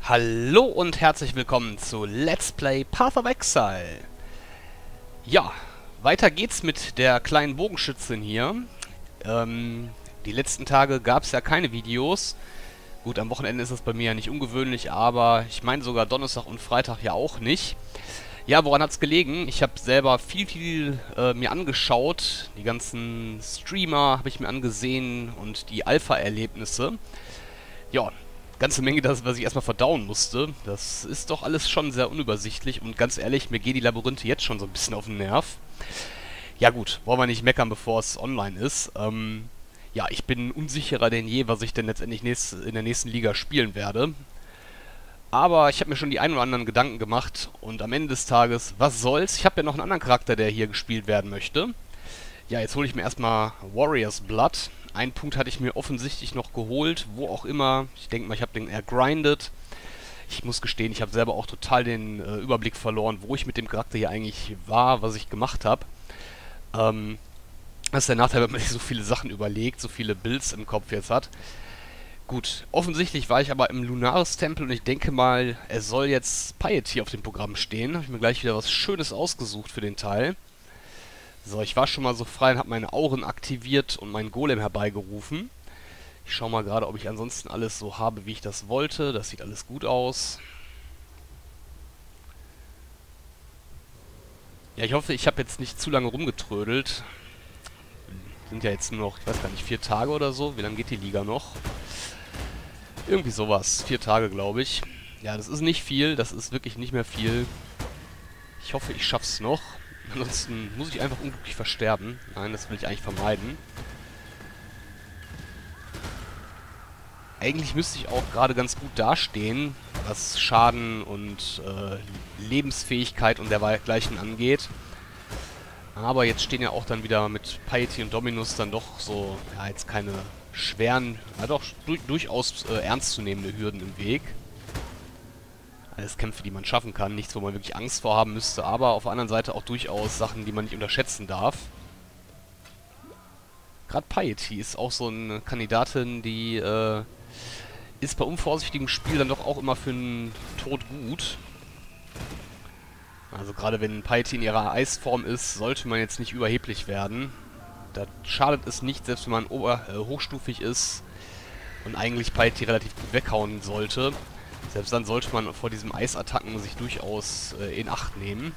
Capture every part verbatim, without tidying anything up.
Hallo und herzlich willkommen zu Let's Play Path of Exile. Ja, weiter geht's mit der kleinen Bogenschützin hier. Ähm, die letzten Tage gab es ja keine Videos. Gut, am Wochenende ist das bei mir ja nicht ungewöhnlich, aber ich meine sogar Donnerstag und Freitag ja auch nicht. Ja, woran hat's gelegen? Ich habe selber viel, viel äh, mir angeschaut. Die ganzen Streamer habe ich mir angesehen und die Alpha-Erlebnisse. Ja, ganze Menge, das, was ich erstmal verdauen musste. Das ist doch alles schon sehr unübersichtlich und ganz ehrlich, mir gehen die Labyrinthe jetzt schon so ein bisschen auf den Nerv. Ja gut, wollen wir nicht meckern, bevor es online ist. Ähm, ja, ich bin unsicherer denn je, was ich denn letztendlich nächst, in der nächsten Liga spielen werde. Aber ich habe mir schon die ein oder anderen Gedanken gemacht und am Ende des Tages, was soll's? Ich habe ja noch einen anderen Charakter, der hier gespielt werden möchte. Ja, jetzt hole ich mir erstmal Warrior's Blood. Einen Punkt hatte ich mir offensichtlich noch geholt, wo auch immer. Ich denke mal, ich habe den ergrindet. Ich muss gestehen, ich habe selber auch total den äh, Überblick verloren, wo ich mit dem Charakter hier eigentlich war, was ich gemacht habe. Ähm, das ist der Nachteil, wenn man sich so viele Sachen überlegt, so viele Builds im Kopf jetzt hat. Gut, offensichtlich war ich aber im Lunaris-Tempel und ich denke mal, es soll jetzt Piety auf dem Programm stehen. Habe ich mir gleich wieder was Schönes ausgesucht für den Teil. So, ich war schon mal so frei und habe meine Auren aktiviert und meinen Golem herbeigerufen. Ich schaue mal gerade, ob ich ansonsten alles so habe, wie ich das wollte. Das sieht alles gut aus. Ja, ich hoffe, ich habe jetzt nicht zu lange rumgetrödelt. Sind ja jetzt nur noch, ich weiß gar nicht, vier Tage oder so. Wie lange geht die Liga noch? Irgendwie sowas. Vier Tage, glaube ich. Ja, das ist nicht viel. Das ist wirklich nicht mehr viel. Ich hoffe, ich schaff's noch. Ansonsten muss ich einfach unglücklich versterben. Nein, das will ich eigentlich vermeiden. Eigentlich müsste ich auch gerade ganz gut dastehen, was Schaden und äh, Lebensfähigkeit und dergleichen angeht. Aber jetzt stehen ja auch dann wieder mit Piety und Dominus dann doch so, ja, jetzt keine schweren, ja doch, du durchaus äh, ernstzunehmende Hürden im Weg. Alles Kämpfe, die man schaffen kann. Nichts, wo man wirklich Angst vor haben müsste, aber auf der anderen Seite auch durchaus Sachen, die man nicht unterschätzen darf. Gerade Piety ist auch so eine Kandidatin, die äh, ist bei unvorsichtigem Spiel dann doch auch immer für einen Tod gut. Also gerade wenn Piety in ihrer Eisform ist, sollte man jetzt nicht überheblich werden. Da schadet es nicht, selbst wenn man ober äh, hochstufig ist und eigentlich Piety relativ gut weghauen sollte. Selbst dann sollte man vor diesem Eisattacken sich durchaus äh, in Acht nehmen.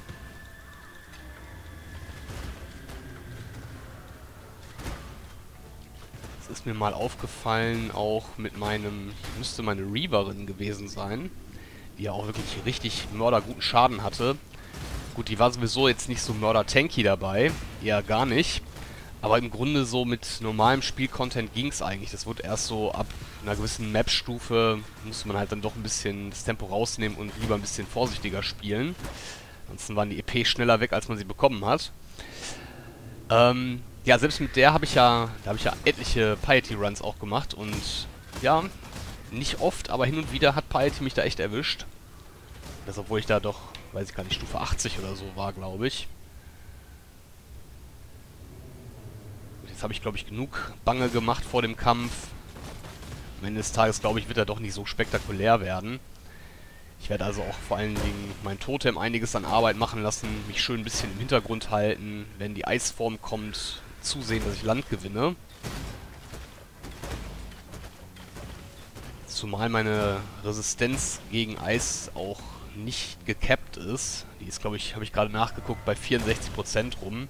Es ist mir mal aufgefallen, auch mit meinem, müsste meine Reaverin gewesen sein, die ja auch wirklich richtig mörderguten Schaden hatte. Gut, die war sowieso jetzt nicht so mörder-tanky dabei, eher gar nicht. Aber im Grunde so mit normalem Spielcontent ging es eigentlich. Das wurde erst so ab einer gewissen Map-Stufe, musste man halt dann doch ein bisschen das Tempo rausnehmen und lieber ein bisschen vorsichtiger spielen. Ansonsten waren die E P schneller weg, als man sie bekommen hat. Ähm, ja, selbst mit der habe ich ja, da habe ich ja etliche Piety-Runs auch gemacht und ja, nicht oft, aber hin und wieder hat Piety mich da echt erwischt. Das, obwohl ich da doch, weiß ich gar nicht, Stufe achtzig oder so war, glaube ich. Jetzt habe ich, glaube ich, genug Bange gemacht vor dem Kampf. Am Ende des Tages, glaube ich, wird er doch nicht so spektakulär werden. Ich werde also auch vor allen Dingen mein Totem einiges an Arbeit machen lassen, mich schön ein bisschen im Hintergrund halten, wenn die Eisform kommt, zusehen, dass ich Land gewinne. Zumal meine Resistenz gegen Eis auch nicht gekappt ist. Die ist, glaube ich, habe ich gerade nachgeguckt, bei vierundsechzig Prozent rum.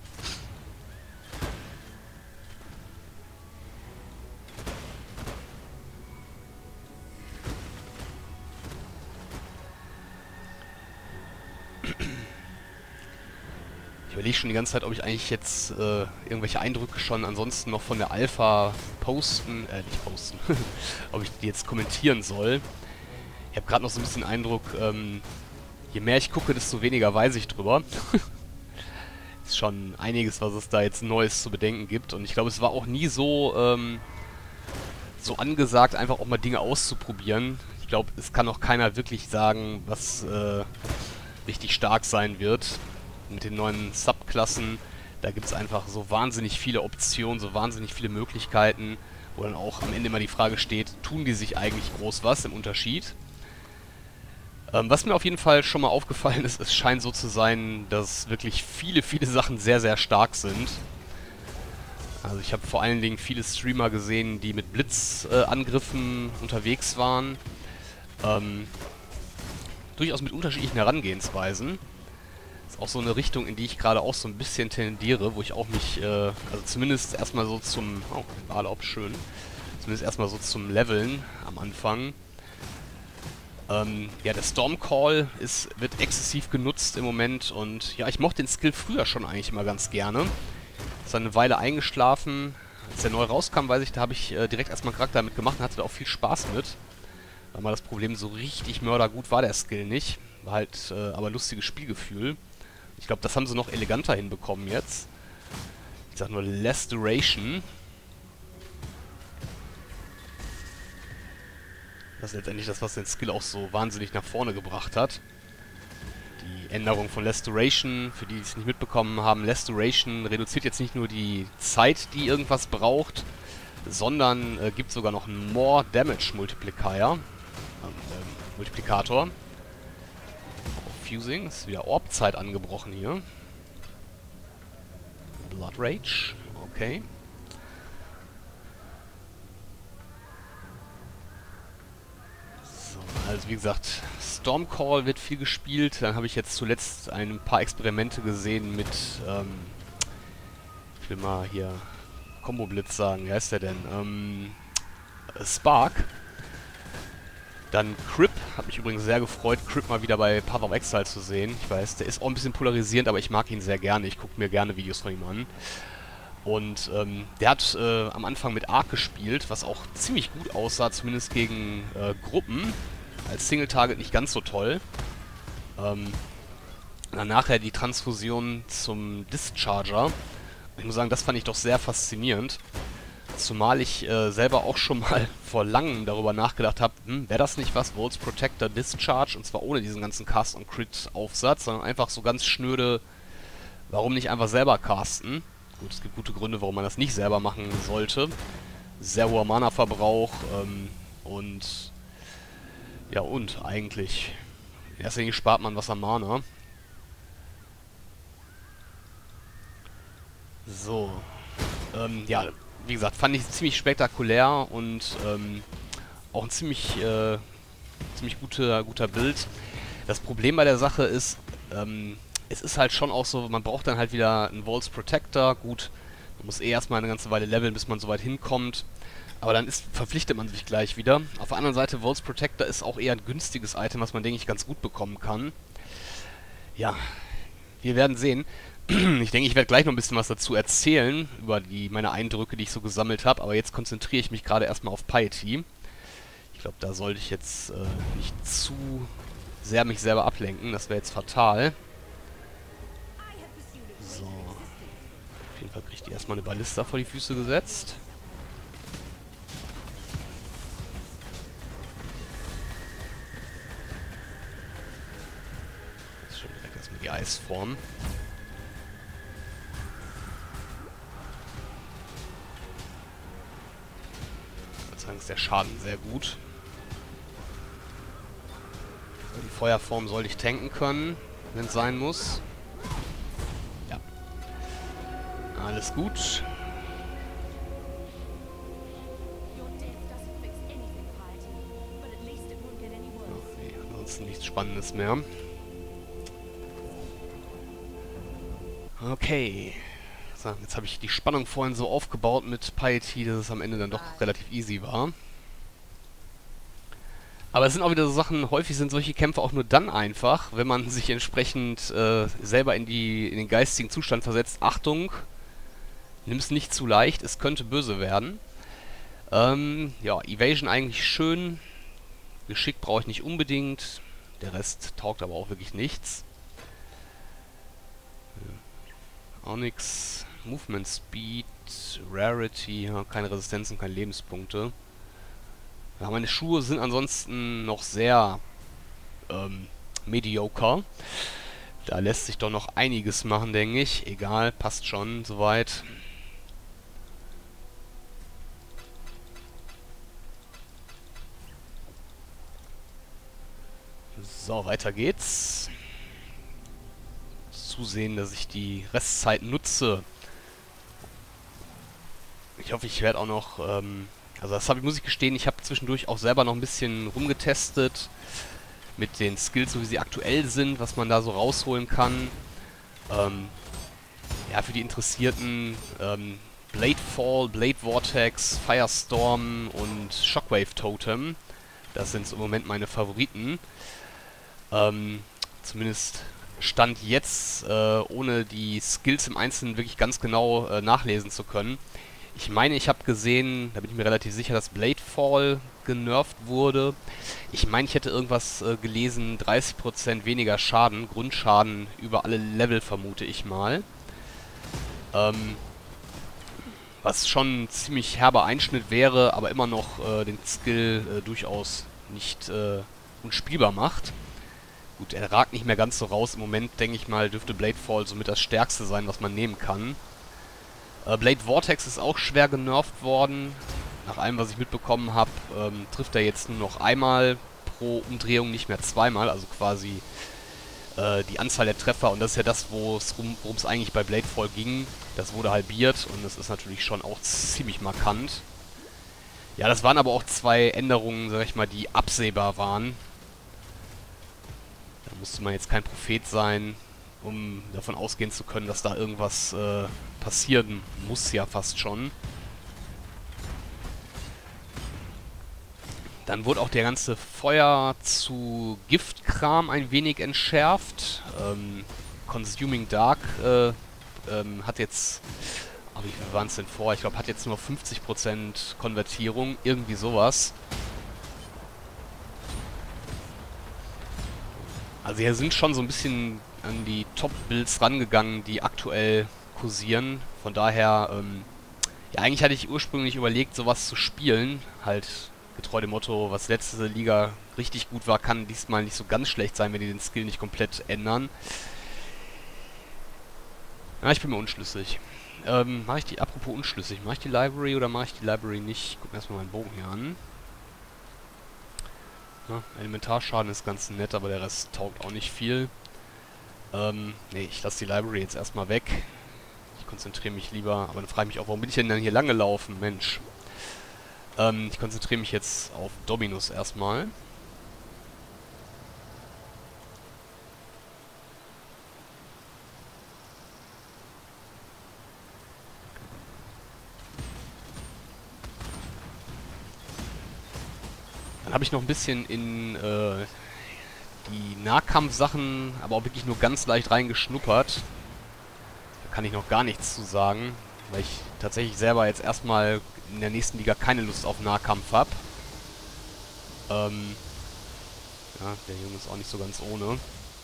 Ich überlege schon die ganze Zeit, ob ich eigentlich jetzt äh, irgendwelche Eindrücke schon ansonsten noch von der Alpha posten, äh, nicht posten, ob ich die jetzt kommentieren soll. Ich habe gerade noch so ein bisschen Eindruck, ähm, je mehr ich gucke, desto weniger weiß ich drüber. Ist schon einiges, was es da jetzt Neues zu bedenken gibt. Und ich glaube, es war auch nie so, ähm, so angesagt, einfach auch mal Dinge auszuprobieren. Ich glaube, es kann auch keiner wirklich sagen, was äh, richtig stark sein wird. Mit den neuen Subklassen, da gibt es einfach so wahnsinnig viele Optionen, so wahnsinnig viele Möglichkeiten, wo dann auch am Ende immer die Frage steht, tun die sich eigentlich groß was im Unterschied? Ähm, was mir auf jeden Fall schon mal aufgefallen ist, es scheint so zu sein, dass wirklich viele, viele Sachen sehr, sehr stark sind. Also ich habe vor allen Dingen viele Streamer gesehen, die mit Blitzangriffen äh, unterwegs waren. Ähm, durchaus mit unterschiedlichen Herangehensweisen. Ist auch so eine Richtung, in die ich gerade auch so ein bisschen tendiere, wo ich auch mich, äh, also zumindest erstmal so zum, oh, Urlaub, schön, zumindest erstmal so zum Leveln am Anfang. Ähm, ja, der Stormcall ist, wird exzessiv genutzt im Moment und ja, ich mochte den Skill früher schon eigentlich immer ganz gerne. Ist dann eine Weile eingeschlafen. Als der neu rauskam, weiß ich, da habe ich äh, direkt erstmal einen Charakter damit gemacht und hatte da auch viel Spaß mit. War mal das Problem, so richtig mördergut war der Skill nicht. War halt äh, aber lustiges Spielgefühl. Ich glaube, das haben sie noch eleganter hinbekommen jetzt. Ich sag nur Less Duration. Das ist letztendlich das, was den Skill auch so wahnsinnig nach vorne gebracht hat. Die Änderung von Less Duration, für die, die es nicht mitbekommen haben, Less Duration reduziert jetzt nicht nur die Zeit, die irgendwas braucht, sondern äh, gibt sogar noch einen More Damage Multiplier. Ähm, ähm, Multiplikator. Fusing, ist wieder Orb-Zeit angebrochen hier. Blood Rage, okay. So, also wie gesagt, Stormcall wird viel gespielt. Dann habe ich jetzt zuletzt ein paar Experimente gesehen mit, ähm, ich will mal hier Combo Blitz sagen, wie heißt der denn? Ähm, Spark. Dann Crip, hat mich übrigens sehr gefreut, Crip mal wieder bei Path of Exile zu sehen. Ich weiß, der ist auch ein bisschen polarisierend, aber ich mag ihn sehr gerne. Ich gucke mir gerne Videos von ihm an. Und ähm, der hat äh, am Anfang mit Arc gespielt, was auch ziemlich gut aussah, zumindest gegen äh, Gruppen. Als Single-Target nicht ganz so toll. Ähm, dann nachher die Transfusion zum Discharger. Ich muss sagen, das fand ich doch sehr faszinierend. Zumal ich äh, selber auch schon mal vor langem darüber nachgedacht habe, hm, wäre das nicht was, Volts Protector Discharge, und zwar ohne diesen ganzen Cast- und Crit-Aufsatz, sondern einfach so ganz schnöde, warum nicht einfach selber casten? Gut, es gibt gute Gründe, warum man das nicht selber machen sollte. Sehr hoher Mana-Verbrauch ähm, und ja und eigentlich, in erster Linie spart man was an Mana. So, ähm, ja, wie gesagt, fand ich ziemlich spektakulär und ähm, auch ein ziemlich, äh, ziemlich guter, guter Bild. Das Problem bei der Sache ist, ähm, es ist halt schon auch so, man braucht dann halt wieder einen Volts Protector. Gut, man muss eh erstmal eine ganze Weile leveln, bis man so weit hinkommt. Aber dann ist, verpflichtet man sich gleich wieder. Auf der anderen Seite, Volts Protector ist auch eher ein günstiges Item, was man, denke ich, ganz gut bekommen kann. Ja, wir werden sehen. Ich denke, ich werde gleich noch ein bisschen was dazu erzählen, über die meine Eindrücke, die ich so gesammelt habe. Aber jetzt konzentriere ich mich gerade erstmal auf Piety. Ich glaube, da sollte ich jetzt äh, nicht zu sehr mich selber ablenken. Das wäre jetzt fatal. So. Auf jeden Fall kriege ich die erstmal eine Ballista vor die Füße gesetzt. Jetzt schon direkt erstmal die Eisform. Sagen, ist der Schaden sehr gut. Die Feuerform sollte ich tanken können, wenn es sein muss. Ja. Alles gut. Okay, ansonsten nichts Spannendes mehr. Okay. So, jetzt habe ich die Spannung vorhin so aufgebaut mit Piety, dass es am Ende dann doch relativ easy war. Aber es sind auch wieder so Sachen, häufig sind solche Kämpfe auch nur dann einfach, wenn man sich entsprechend äh, selber in, die, in den geistigen Zustand versetzt. Achtung, nimm es nicht zu leicht, es könnte böse werden. Ähm, ja, Evasion eigentlich schön. Geschick brauche ich nicht unbedingt. Der Rest taugt aber auch wirklich nichts. Ja. Auch nix. Movement Speed, Rarity, ja, keine Resistenzen, keine Lebenspunkte. Ja, meine Schuhe sind ansonsten noch sehr ähm, mediocre. Da lässt sich doch noch einiges machen, denke ich. Egal, passt schon soweit. So, weiter geht's. Zusehen, dass ich die Restzeit nutze. Ich hoffe, ich werde auch noch... Ähm, also das hab, muss ich gestehen, ich habe zwischendurch auch selber noch ein bisschen rumgetestet mit den Skills, so wie sie aktuell sind, was man da so rausholen kann. Ähm, ja, für die Interessierten, ähm, Bladefall, Blade Vortex, Firestorm und Shockwave Totem. Das sind so im Moment meine Favoriten. Ähm, zumindest Stand jetzt, äh, ohne die Skills im Einzelnen wirklich ganz genau äh, nachlesen zu können. Ich meine, ich habe gesehen, da bin ich mir relativ sicher, dass Bladefall genervt wurde. Ich meine, ich hätte irgendwas äh, gelesen, dreißig Prozent weniger Schaden, Grundschaden über alle Level, vermute ich mal. Ähm, was schon ein ziemlich herber Einschnitt wäre, aber immer noch äh, den Skill äh, durchaus nicht äh, unspielbar macht. Gut, er ragt nicht mehr ganz so raus. Im Moment, denke ich mal, dürfte Bladefall somit das Stärkste sein, was man nehmen kann. Äh, Blade Vortex ist auch schwer genervt worden. Nach allem, was ich mitbekommen habe, ähm, trifft er jetzt nur noch einmal pro Umdrehung, nicht mehr zweimal. Also quasi äh, die Anzahl der Treffer. Und das ist ja das, worum es eigentlich bei Bladefall ging. Das wurde halbiert und das ist natürlich schon auch ziemlich markant. Ja, das waren aber auch zwei Änderungen, sag ich mal, die absehbar waren. Da musste man jetzt kein Prophet sein, um davon ausgehen zu können, dass da irgendwas äh, passieren muss, ja fast schon. Dann wurde auch der ganze Feuer zu Giftkram ein wenig entschärft. Ähm, Consuming Dark äh, ähm, hat jetzt... Aber wie viel waren es denn vor? Ich glaube, hat jetzt nur fünfzig Prozent Konvertierung. Irgendwie sowas. Also hier sind schon so ein bisschen an die Top-Builds rangegangen, die aktuell kursieren. Von daher, ähm, ja, eigentlich hatte ich ursprünglich überlegt, sowas zu spielen. Halt getreu dem Motto, was letzte Liga richtig gut war, kann diesmal nicht so ganz schlecht sein, wenn die den Skill nicht komplett ändern. Ja, ich bin mir unschlüssig. Ähm, mache ich die, apropos unschlüssig, mache ich die Library oder mache ich die Library nicht? Gucken wir erstmal meinen Bogen hier an. Ja, Elementarschaden ist ganz nett, aber der Rest taugt auch nicht viel. Ähm, nee, ich lasse die Library jetzt erstmal weg. Ich konzentriere mich lieber, aber dann frage ich mich auch, warum bin ich denn dann hier lang gelaufen? Mensch. Ähm, ich konzentriere mich jetzt auf Dominus erstmal. Dann habe ich noch ein bisschen in äh, die Nahkampfsachen, aber auch wirklich nur ganz leicht reingeschnuppert. Da kann ich noch gar nichts zu sagen, weil ich tatsächlich selber jetzt erstmal in der nächsten Liga keine Lust auf Nahkampf habe. Ähm, ja, der Junge ist auch nicht so ganz ohne.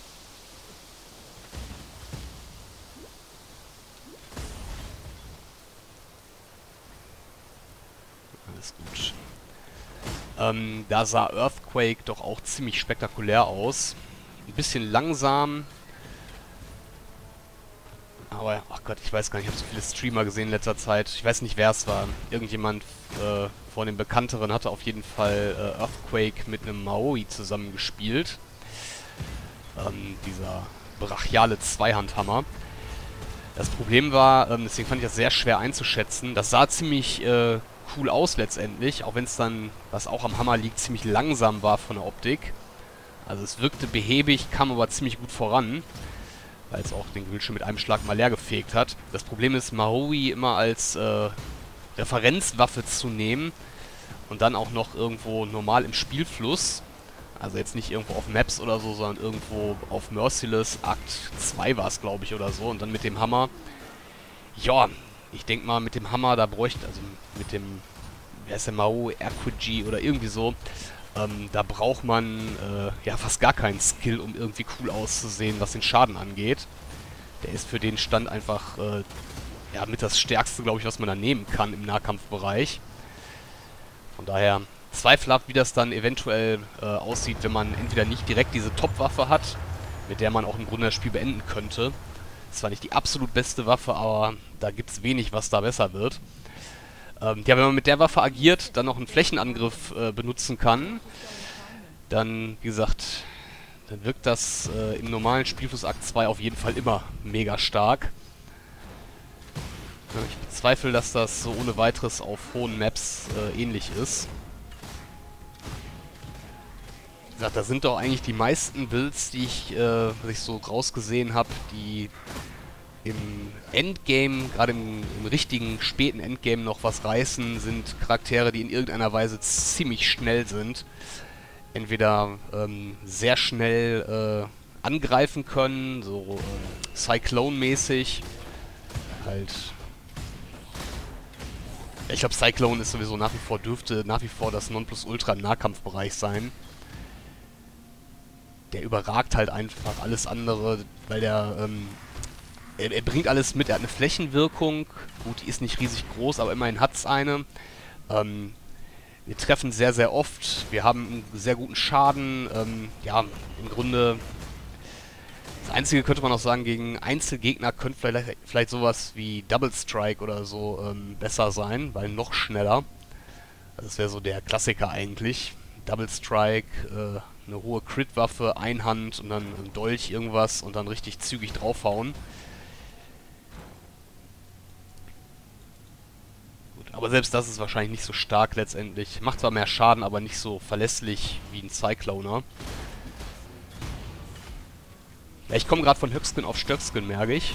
Alles gut. Ähm, da sah Earthquake doch auch ziemlich spektakulär aus. Ein bisschen langsam. Aber, ach Gott, ich weiß gar nicht, ich habe so viele Streamer gesehen in letzter Zeit. Ich weiß nicht, wer es war. Irgendjemand äh, von den Bekannteren hatte auf jeden Fall äh, Earthquake mit einem Maui zusammengespielt. Ähm, dieser brachiale Zweihandhammer. Das Problem war, ähm, deswegen fand ich das sehr schwer einzuschätzen. Das sah ziemlich äh, cool aus letztendlich, auch wenn es dann, was auch am Hammer liegt, ziemlich langsam war von der Optik. Also es wirkte behäbig, kam aber ziemlich gut voran, weil es auch den Bildschirm mit einem Schlag mal leer gefegt hat. Das Problem ist, Maui immer als äh, Referenzwaffe zu nehmen und dann auch noch irgendwo normal im Spielfluss, also jetzt nicht irgendwo auf Maps oder so, sondern irgendwo auf Merciless, Akt zwei war es, glaube ich, oder so, und dann mit dem Hammer. Ja, ich denke mal, mit dem Hammer, da bräuchte, also mit dem, wer ist der, Mao, Erquigi oder irgendwie so, ähm, da braucht man äh, ja fast gar keinen Skill, um irgendwie cool auszusehen, was den Schaden angeht. Der ist für den Stand einfach, äh, ja, mit das Stärkste, glaube ich, was man da nehmen kann im Nahkampfbereich. Von daher zweifelhaft, wie das dann eventuell äh, aussieht, wenn man entweder nicht direkt diese Top-Waffe hat, mit der man auch im Grunde das Spiel beenden könnte. Das war nicht die absolut beste Waffe, aber da gibt es wenig, was da besser wird. Ähm, ja, wenn man mit der Waffe agiert, dann noch einen Flächenangriff äh, benutzen kann, dann, wie gesagt, dann wirkt das äh, im normalen Spielfluss Akt zwei auf jeden Fall immer mega stark. Ich bezweifle, dass das so ohne weiteres auf hohen Maps äh, ähnlich ist. Wie gesagt, da sind doch eigentlich die meisten Builds, die ich, äh, was ich so rausgesehen habe, die im Endgame, gerade im, im richtigen späten Endgame noch was reißen, sind Charaktere, die in irgendeiner Weise ziemlich schnell sind. Entweder ähm, sehr schnell äh, angreifen können, so äh, Cyclone-mäßig. Halt. Ich glaube, Cyclone ist sowieso nach wie vor, dürfte nach wie vor das Nonplusultra im Nahkampfbereich sein. Der überragt halt einfach alles andere, weil der, ähm, er, er bringt alles mit. Er hat eine Flächenwirkung. Gut, die ist nicht riesig groß, aber immerhin hat es eine. Ähm, wir treffen sehr, sehr oft. Wir haben einen sehr guten Schaden. Ähm, ja, im Grunde... Das Einzige könnte man auch sagen, gegen Einzelgegner könnte vielleicht, vielleicht sowas wie Double Strike oder so ähm, besser sein, weil noch schneller. Also das wäre so der Klassiker eigentlich. Double Strike, äh, eine hohe Crit-Waffe, Einhand und dann ein Dolch irgendwas und dann richtig zügig draufhauen. Gut, aber selbst das ist wahrscheinlich nicht so stark letztendlich. Macht zwar mehr Schaden, aber nicht so verlässlich wie ein Cycloner. Ja, ich komme gerade von Höchsken auf Stöcksken, merke ich.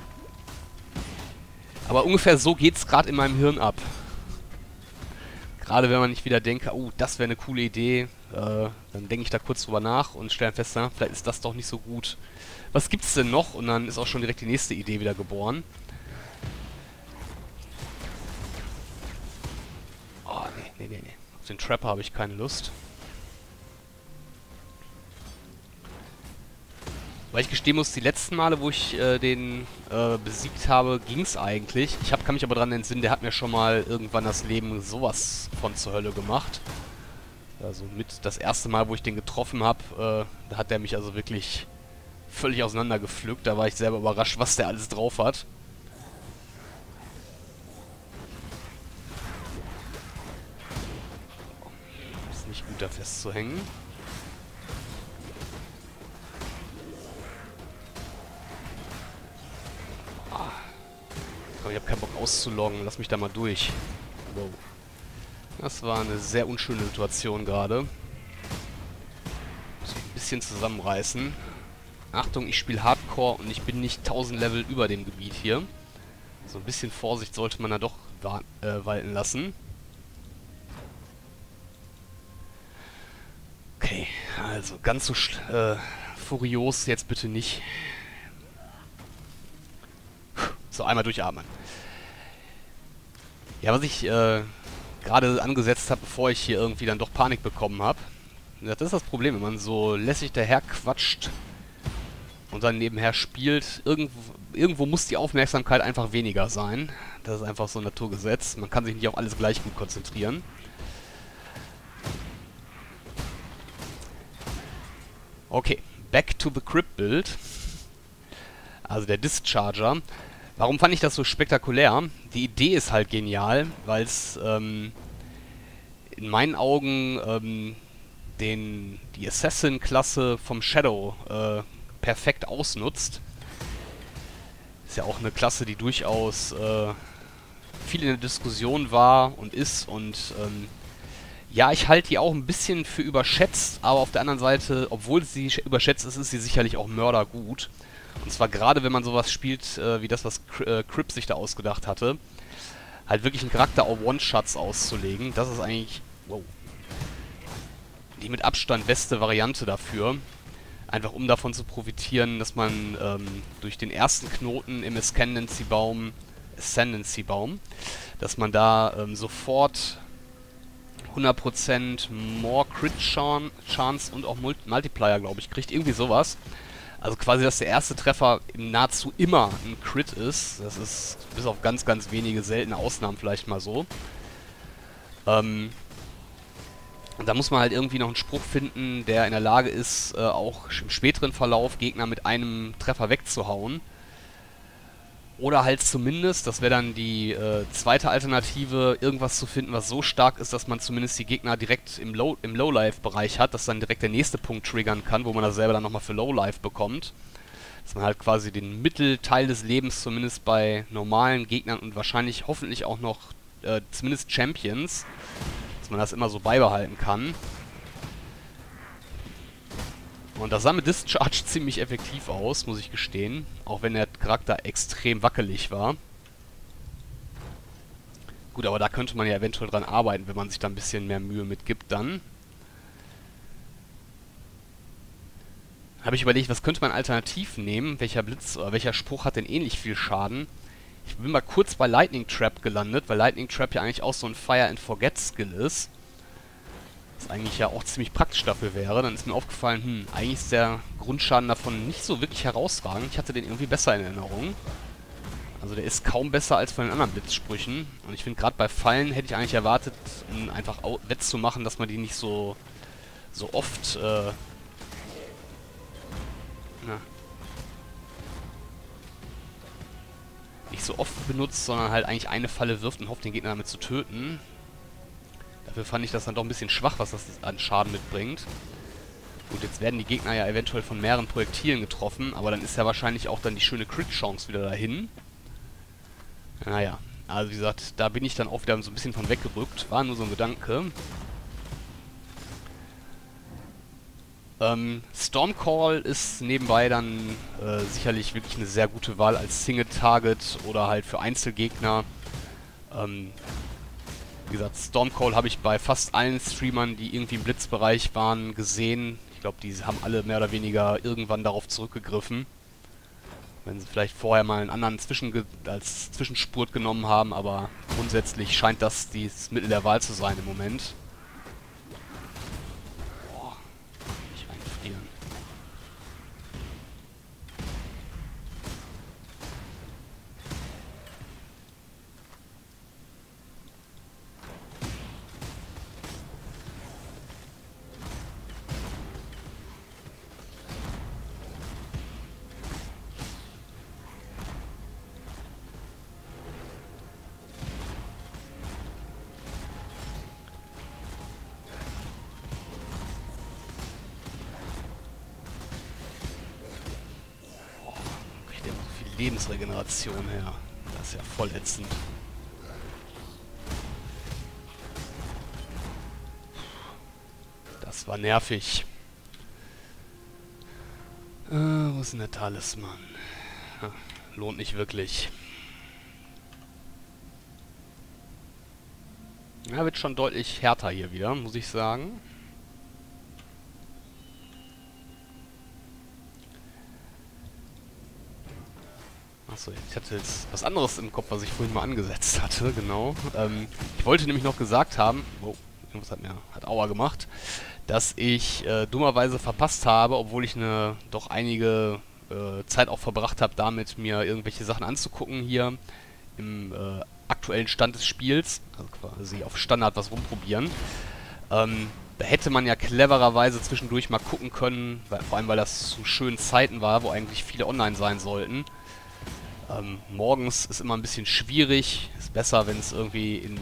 Aber ungefähr so geht's gerade in meinem Hirn ab. Gerade wenn man nicht wieder denkt, oh, das wäre eine coole Idee, äh, dann denke ich da kurz drüber nach und stelle fest, na, vielleicht ist das doch nicht so gut. Was gibt's denn noch? Und dann ist auch schon direkt die nächste Idee wieder geboren. Oh, nee, nee, nee, nee. Auf den Trapper habe ich keine Lust. Weil ich gestehen muss, die letzten Male, wo ich äh, den äh, besiegt habe, ging's eigentlich. Ich hab, kann mich aber daran entsinnen, der hat mir schon mal irgendwann das Leben sowas von zur Hölle gemacht. Also mit das erste Mal, wo ich den getroffen habe, äh, da hat der mich also wirklich völlig auseinandergepflückt. Da war ich selber überrascht, was der alles drauf hat. Ist nicht gut, da festzuhängen. Ich habe keinen Bock auszuloggen. Lass mich da mal durch. Wow. Das war eine sehr unschöne Situation gerade. Muss mich ein bisschen zusammenreißen. Achtung, ich spiele Hardcore und ich bin nicht tausend Level über dem Gebiet hier. So ein bisschen Vorsicht sollte man da doch äh, walten lassen. Okay, also ganz so äh, furios jetzt bitte nicht. So, einmal durchatmen. Ja, was ich äh, gerade angesetzt habe, bevor ich hier irgendwie dann doch Panik bekommen habe. Das ist das Problem, wenn man so lässig daher quatscht und dann nebenher spielt. Irgendwo, irgendwo muss die Aufmerksamkeit einfach weniger sein. Das ist einfach so ein Naturgesetz. Man kann sich nicht auf alles gleich gut konzentrieren. Okay, back to the Crypt Build. Also der Discharger. Warum fand ich das so spektakulär? Die Idee ist halt genial, weil es ähm, in meinen Augen ähm, den, die Assassin-Klasse vom Shadow äh, perfekt ausnutzt. Ist ja auch eine Klasse, die durchaus äh, viel in der Diskussion war und ist. Und ähm, ja, ich halte die auch ein bisschen für überschätzt, aber auf der anderen Seite, obwohl sie überschätzt ist, ist sie sicherlich auch mördergut. Und zwar gerade, wenn man sowas spielt, äh, wie das, was äh, Crip sich da ausgedacht hatte, halt wirklich einen Charakter auf One-Shots auszulegen. Das ist eigentlich, wow, die mit Abstand beste Variante dafür. Einfach um davon zu profitieren, dass man ähm, durch den ersten Knoten im Ascendancy-Baum, Ascendancy-Baum, dass man da ähm, sofort hundert Prozent more Crit-Chance und auch Multiplier, glaube ich, kriegt. Irgendwie sowas. Also quasi, dass der erste Treffer nahezu immer ein Crit ist. Das ist bis auf ganz, ganz wenige seltene Ausnahmen vielleicht mal so. Ähm, und da muss man halt irgendwie noch einen Spruch finden, der in der Lage ist, äh, auch im späteren Verlauf Gegner mit einem Treffer wegzuhauen. Oder halt zumindest, das wäre dann die äh, zweite Alternative, irgendwas zu finden, was so stark ist, dass man zumindest die Gegner direkt im Low, im Lowlife-Bereich hat, dass dann direkt der nächste Punkt triggern kann, wo man das selber dann nochmal für Lowlife bekommt. Dass man halt quasi den Mittelteil des Lebens zumindest bei normalen Gegnern und wahrscheinlich hoffentlich auch noch äh, zumindest Champions, dass man das immer so beibehalten kann. Und das sah mit Discharge ziemlich effektiv aus, muss ich gestehen. Auch wenn der Charakter extrem wackelig war. Gut, aber da könnte man ja eventuell dran arbeiten, wenn man sich da ein bisschen mehr Mühe mitgibt dann. Habe ich überlegt, was könnte man alternativ nehmen? Welcher Blitz oder welcher Spruch hat denn ähnlich viel Schaden? Ich bin mal kurz bei Lightning Trap gelandet, weil Lightning Trap ja eigentlich auch so ein Fire and Forget Skill ist. Was eigentlich ja auch ziemlich praktisch dafür wäre. Dann ist mir aufgefallen, hm, eigentlich ist der Grundschaden davon nicht so wirklich herausragend. Ich hatte den irgendwie besser in Erinnerung. Also der ist kaum besser als von den anderen Blitzsprüchen. Und ich finde, gerade bei Fallen hätte ich eigentlich erwartet, um einfach wettzumachen, dass man die nicht so, so oft, äh, na, nicht so oft benutzt, sondern halt eigentlich eine Falle wirft und hofft, den Gegner damit zu töten. Dafür fand ich das dann doch ein bisschen schwach, was das an Schaden mitbringt. Gut, jetzt werden die Gegner ja eventuell von mehreren Projektilen getroffen, aber dann ist ja wahrscheinlich auch dann die schöne Crit-Chance wieder dahin. Naja, also wie gesagt, da bin ich dann auch wieder so ein bisschen von weggerückt. War nur so ein Gedanke. Ähm, Stormcall ist nebenbei dann äh, sicherlich wirklich eine sehr gute Wahl als Single-Target oder halt für Einzelgegner. Ähm, Wie gesagt, Stormcall habe ich bei fast allen Streamern, die irgendwie im Blitzbereich waren, gesehen. Ich glaube, die haben alle mehr oder weniger irgendwann darauf zurückgegriffen. Wenn sie vielleicht vorher mal einen anderen Zwischenge als Zwischenspurt genommen haben, aber grundsätzlich scheint das das Mittel der Wahl zu sein im Moment. Boah, nicht reinfrieren. Lebensregeneration her. Das ist ja voll ätzend. Das war nervig. Äh, wo ist denn der Talisman? Ja, lohnt nicht wirklich. Ja, wird schon deutlich härter hier wieder, muss ich sagen. Achso, ich hatte jetzt was anderes im Kopf, was ich vorhin mal angesetzt hatte, genau. Ähm, ich wollte nämlich noch gesagt haben, oh, irgendwas hat mir, hat Aua gemacht, dass ich äh, dummerweise verpasst habe, obwohl ich eine doch einige äh, Zeit auch verbracht habe, damit mir irgendwelche Sachen anzugucken hier im äh, aktuellen Stand des Spiels, also quasi auf Standard was rumprobieren. Ähm, da hätte man ja clevererweise zwischendurch mal gucken können, weil, vor allem weil das zu schönen Zeiten war, wo eigentlich viele online sein sollten. Ähm, morgens ist immer ein bisschen schwierig. Ist besser, wenn es irgendwie in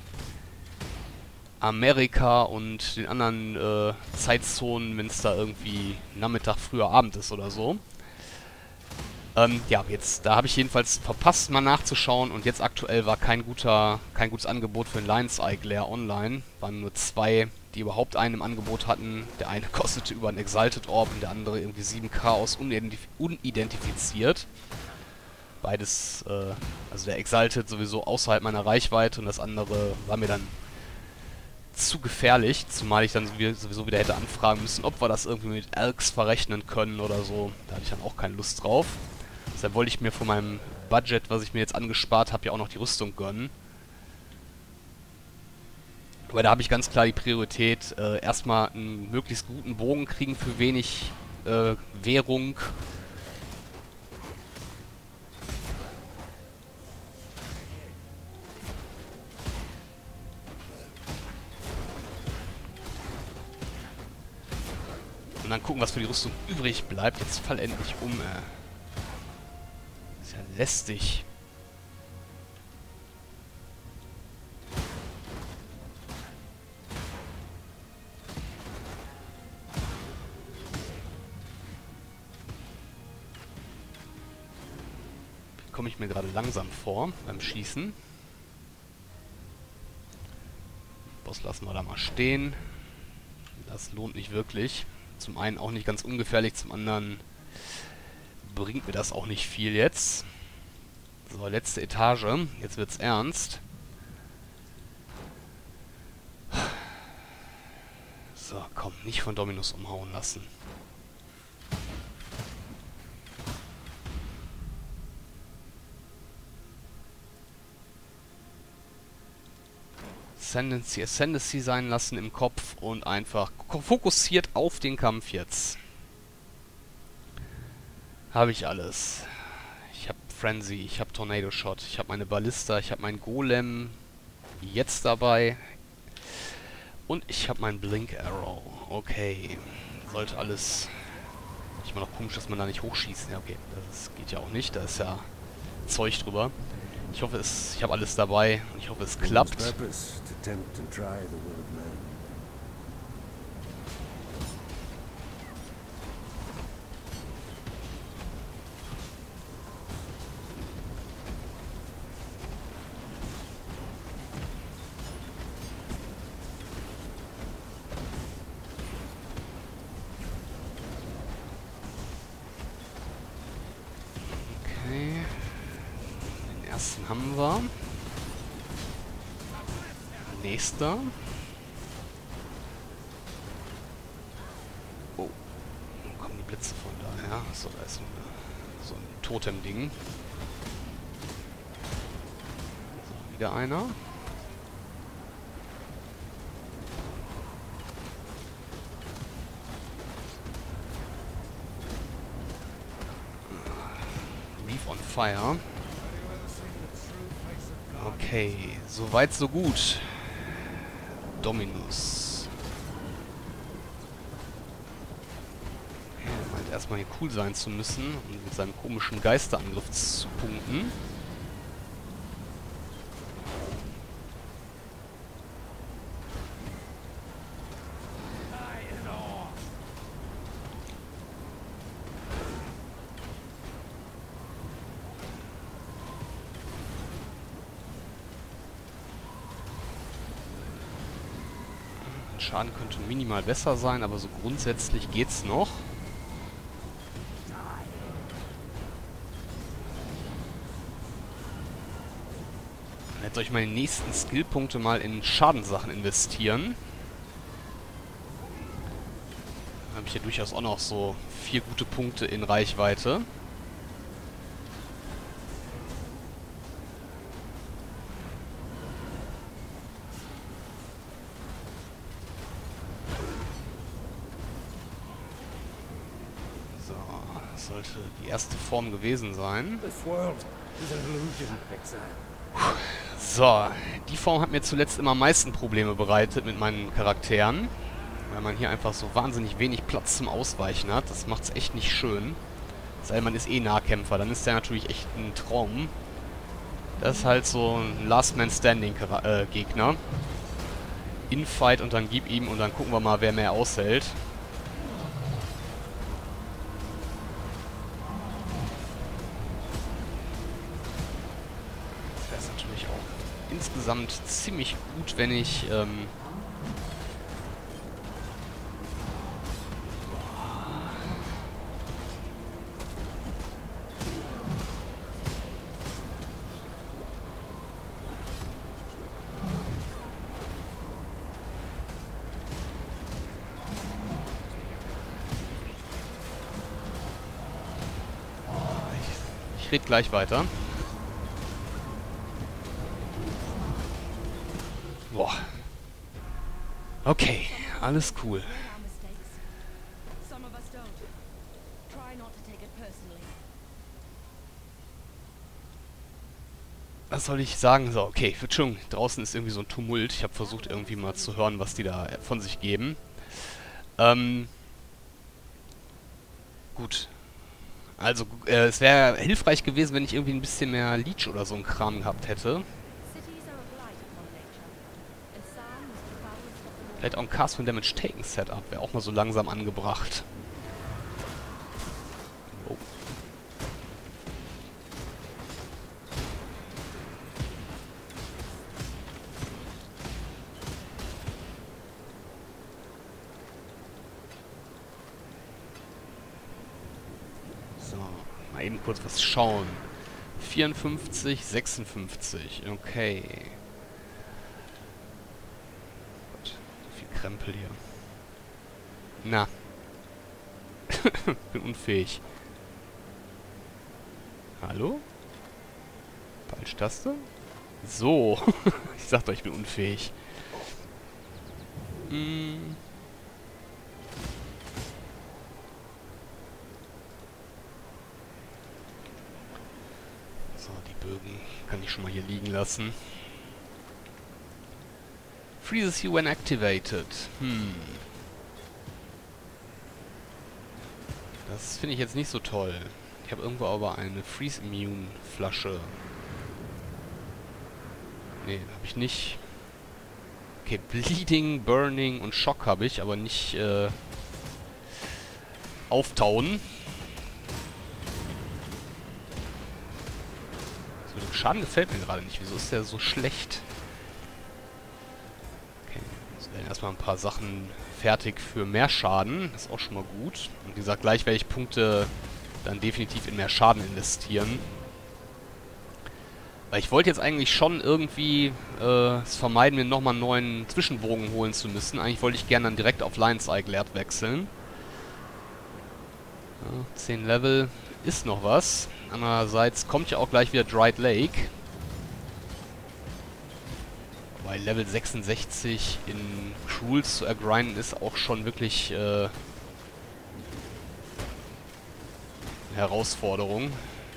Amerika und den anderen äh, Zeitzonen, wenn es da irgendwie Nachmittag, früher Abend ist oder so. Ähm, ja, jetzt, da habe ich jedenfalls verpasst, mal nachzuschauen. Und jetzt aktuell war kein guter, kein gutes Angebot für ein Lion's Eye Glare online. Waren nur zwei, die überhaupt einen im Angebot hatten. Der eine kostete über ein Exalted Orb und der andere irgendwie sieben Chaos unidentif unidentifiziert. Beides, äh, also der Exalted sowieso außerhalb meiner Reichweite und das andere war mir dann zu gefährlich, zumal ich dann sowieso wieder hätte anfragen müssen, ob wir das irgendwie mit Elks verrechnen können oder so. Da hatte ich dann auch keine Lust drauf. Deshalb wollte ich mir von meinem Budget, was ich mir jetzt angespart habe, ja auch noch die Rüstung gönnen. Aber da habe ich ganz klar die Priorität, äh, erstmal einen möglichst guten Bogen kriegen für wenig äh, Währung. Und dann gucken, was für die Rüstung übrig bleibt. Jetzt fall endlich um, äh. Ist ja lästig. komme ich mir gerade langsam vor beim Schießen. Boss lassen wir da mal stehen. Das lohnt nicht wirklich. Zum einen auch nicht ganz ungefährlich, zum anderen bringt mir das auch nicht viel jetzt. So, letzte Etage. Jetzt wird's ernst. So, komm, nicht von Dominus umhauen lassen. Ascendancy, Ascendancy sein lassen im Kopf und einfach fokussiert auf den Kampf jetzt. Habe ich alles. Ich habe Frenzy, ich habe Tornado Shot, ich habe meine Ballista, ich habe meinen Golem jetzt dabei. Und ich habe meinen Blink Arrow. Okay. Sollte alles... Ich meine noch komisch, dass man da nicht hochschießt. Ja, okay. Das geht ja auch nicht. Da ist ja Zeug drüber. Ich hoffe, es, ich habe alles dabei. Und ich hoffe, es klappt. Haben wir. Nächster. Oh. Wo kommen die Blitze von daher? So, da ist ein, so ein Totem-Ding. So, wieder einer. Leaf on Fire. Okay, soweit so gut. Dominus. Er meint erstmal hier cool sein zu müssen und mit seinem komischen Geisterangriff zu punkten. Schaden könnte minimal besser sein, aber so grundsätzlich geht's noch. Jetzt soll ich meine nächsten Skillpunkte mal in Schadensachen investieren. Dann habe ich hier durchaus auch noch so vier gute Punkte in Reichweite. Sollte die erste Form gewesen sein. So, die Form hat mir zuletzt immer am meisten Probleme bereitet mit meinen Charakteren. Weil man hier einfach so wahnsinnig wenig Platz zum Ausweichen hat. Das macht es echt nicht schön. Sei denn, man ist eh Nahkämpfer, dann ist der natürlich echt ein Traum. Das ist halt so ein Last-Man-Standing-Gegner. Infight und dann gib ihm und dann gucken wir mal, wer mehr aushält. Insgesamt ziemlich gut, wenn ich ähm ich, ich rede gleich weiter. Boah. Okay, alles cool. Was soll ich sagen? So, okay, Entschuldigung, draußen ist irgendwie so ein Tumult. Ich habe versucht irgendwie mal zu hören, was die da von sich geben. Ähm, gut. Also, äh, es wäre hilfreich gewesen, wenn ich irgendwie ein bisschen mehr Leech oder so ein Kram gehabt hätte. Vielleicht auch ein Cast von Damage Taken Setup wäre auch mal so langsam angebracht. Oh. Mal eben kurz was schauen. vierundfünfzig, sechsundfünfzig. Okay. Gott, so viel Krempel hier. Na. Bin unfähig. Hallo? Falsche Taste? So. Ich sag doch, ich bin unfähig. Hm. So, die Bögen kann ich schon mal hier liegen lassen. Freezes you when activated. Hm. Das finde ich jetzt nicht so toll. Ich habe irgendwo aber eine Freeze-Immune-Flasche. Nee, habe ich nicht. Okay, Bleeding, Burning und Schock habe ich, aber nicht äh, Auftauen. Das mit dem Schaden gefällt mir gerade nicht. Wieso ist der so schlecht? Okay, jetzt werden erstmal ein paar Sachen fertig für mehr Schaden. Das ist auch schon mal gut. Und wie gesagt, gleich werde ich Punkte dann definitiv in mehr Schaden investieren. Weil ich wollte jetzt eigentlich schon irgendwie äh, es vermeiden, mir nochmal einen neuen Zwischenbogen holen zu müssen. Eigentlich wollte ich gerne dann direkt auf Lion's Eye Glared wechseln. Ja, zehn Level ist noch was. Andererseits kommt ja auch gleich wieder Dried Lake. Bei Level sechsundsechzig in Cruels zu ergrinden ist auch schon wirklich äh, eine Herausforderung.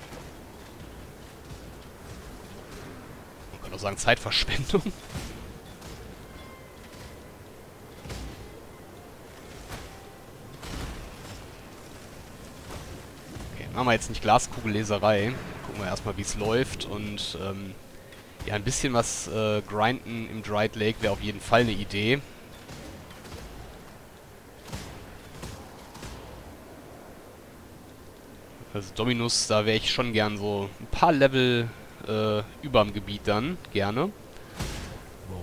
Man kann auch sagen Zeitverschwendung. Okay, machen wir jetzt nicht Glaskugelleserei. Gucken wir erstmal, wie es läuft. Und ähm, ja, ein bisschen was äh, grinden im Dried Lake wäre auf jeden Fall eine Idee. Also Dominus, da wäre ich schon gern so ein paar Level äh, überm Gebiet dann, gerne. Wow.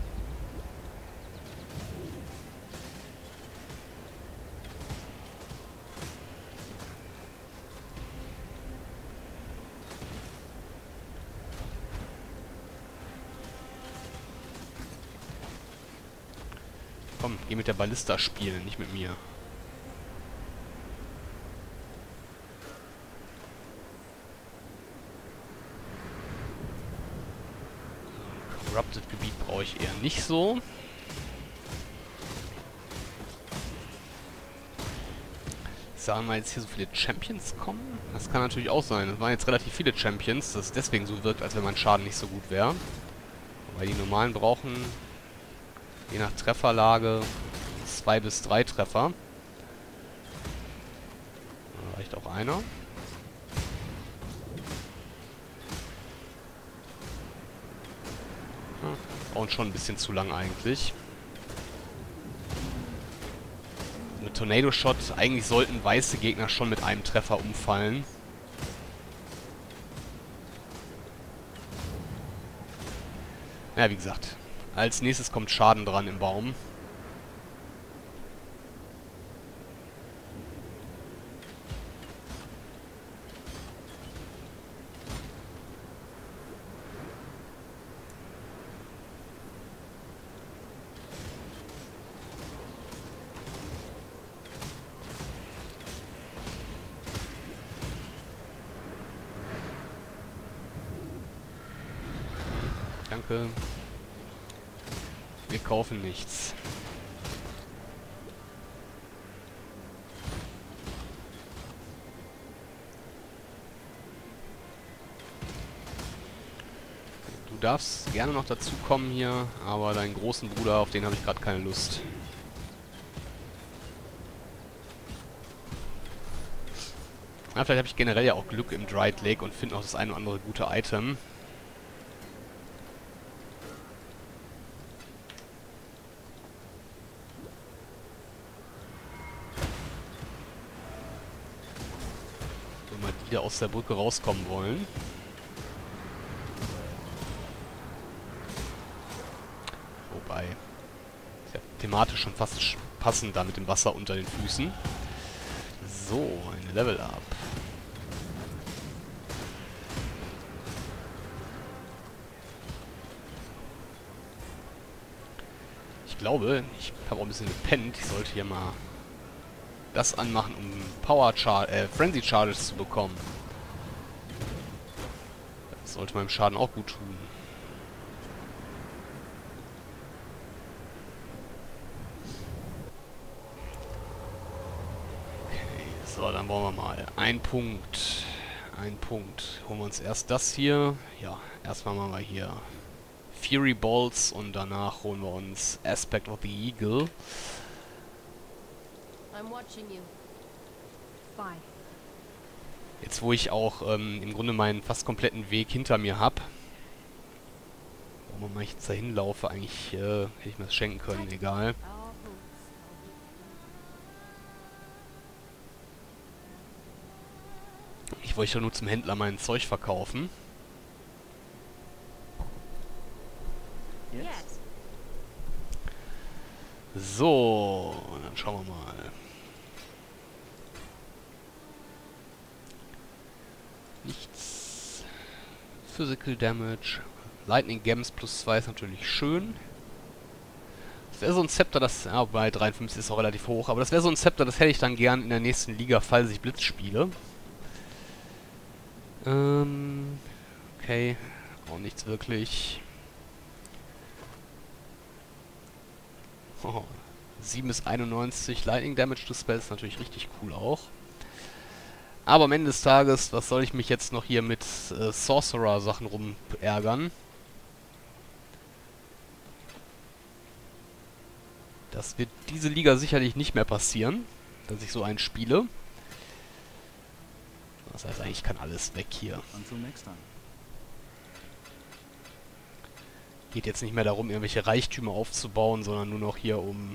Komm, geh mit der Ballista spielen, nicht mit mir. Corrupted-Gebiet brauche ich eher nicht so. Sagen wir jetzt hier so viele Champions kommen? Das kann natürlich auch sein. Es waren jetzt relativ viele Champions, dass es deswegen so wirkt, als wenn mein Schaden nicht so gut wäre. Weil die normalen brauchen, je nach Trefferlage, zwei bis drei Treffer. Da reicht auch einer. Und schon ein bisschen zu lang eigentlich. Mit Tornado Shot, eigentlich sollten weiße Gegner schon mit einem Treffer umfallen. Ja, wie gesagt, als nächstes kommt Schaden dran im Baum. Danke. Wir kaufen nichts. Du darfst gerne noch dazu kommen hier, aber deinen großen Bruder, auf den habe ich gerade keine Lust. Ja, vielleicht habe ich generell ja auch Glück im Dried Lake und finde noch das ein oder andere gute Item. Die aus der Brücke rauskommen wollen. Wobei, ist ja thematisch schon fast passend da mit dem Wasser unter den Füßen. So, ein Level Up. glaube, ich habe auch ein bisschen gepennt. Ich sollte hier mal das anmachen, um Power Char äh, Frenzy Charges zu bekommen. Das sollte meinem Schaden auch gut tun. Okay, so, dann wollen wir mal. Ein Punkt. Ein Punkt. Holen wir uns erst das hier. Ja, erstmal machen wir hier Fury Bolts und danach holen wir uns Aspect of the Eagle. I'm watching you. Bye. Jetzt, wo ich auch ähm, im Grunde meinen fast kompletten Weg hinter mir habe. Warum ich jetzt da hinlaufe, eigentlich äh, hätte ich mir das schenken können, egal. Ich wollte ja nur zum Händler mein Zeug verkaufen. Yes. So, dann schauen wir mal. Nichts. Physical Damage. Lightning Gems plus zwei ist natürlich schön. Das wäre so ein Zepter, das... Ja, bei dreiundfünfzig ist auch relativ hoch. Aber das wäre so ein Zepter, das hätte ich dann gern in der nächsten Liga, falls ich Blitz spiele. Ähm... Okay. Auch nichts wirklich. Oh, sieben bis einundneunzig Lightning Damage to Spell ist natürlich richtig cool auch. Aber am Ende des Tages, was soll ich mich jetzt noch hier mit äh, Sorcerer-Sachen rumärgern? Das wird diese Liga sicherlich nicht mehr passieren, dass ich so einen spiele. Das heißt, eigentlich kann alles weg hier. Geht jetzt nicht mehr darum, irgendwelche Reichtümer aufzubauen, sondern nur noch hier um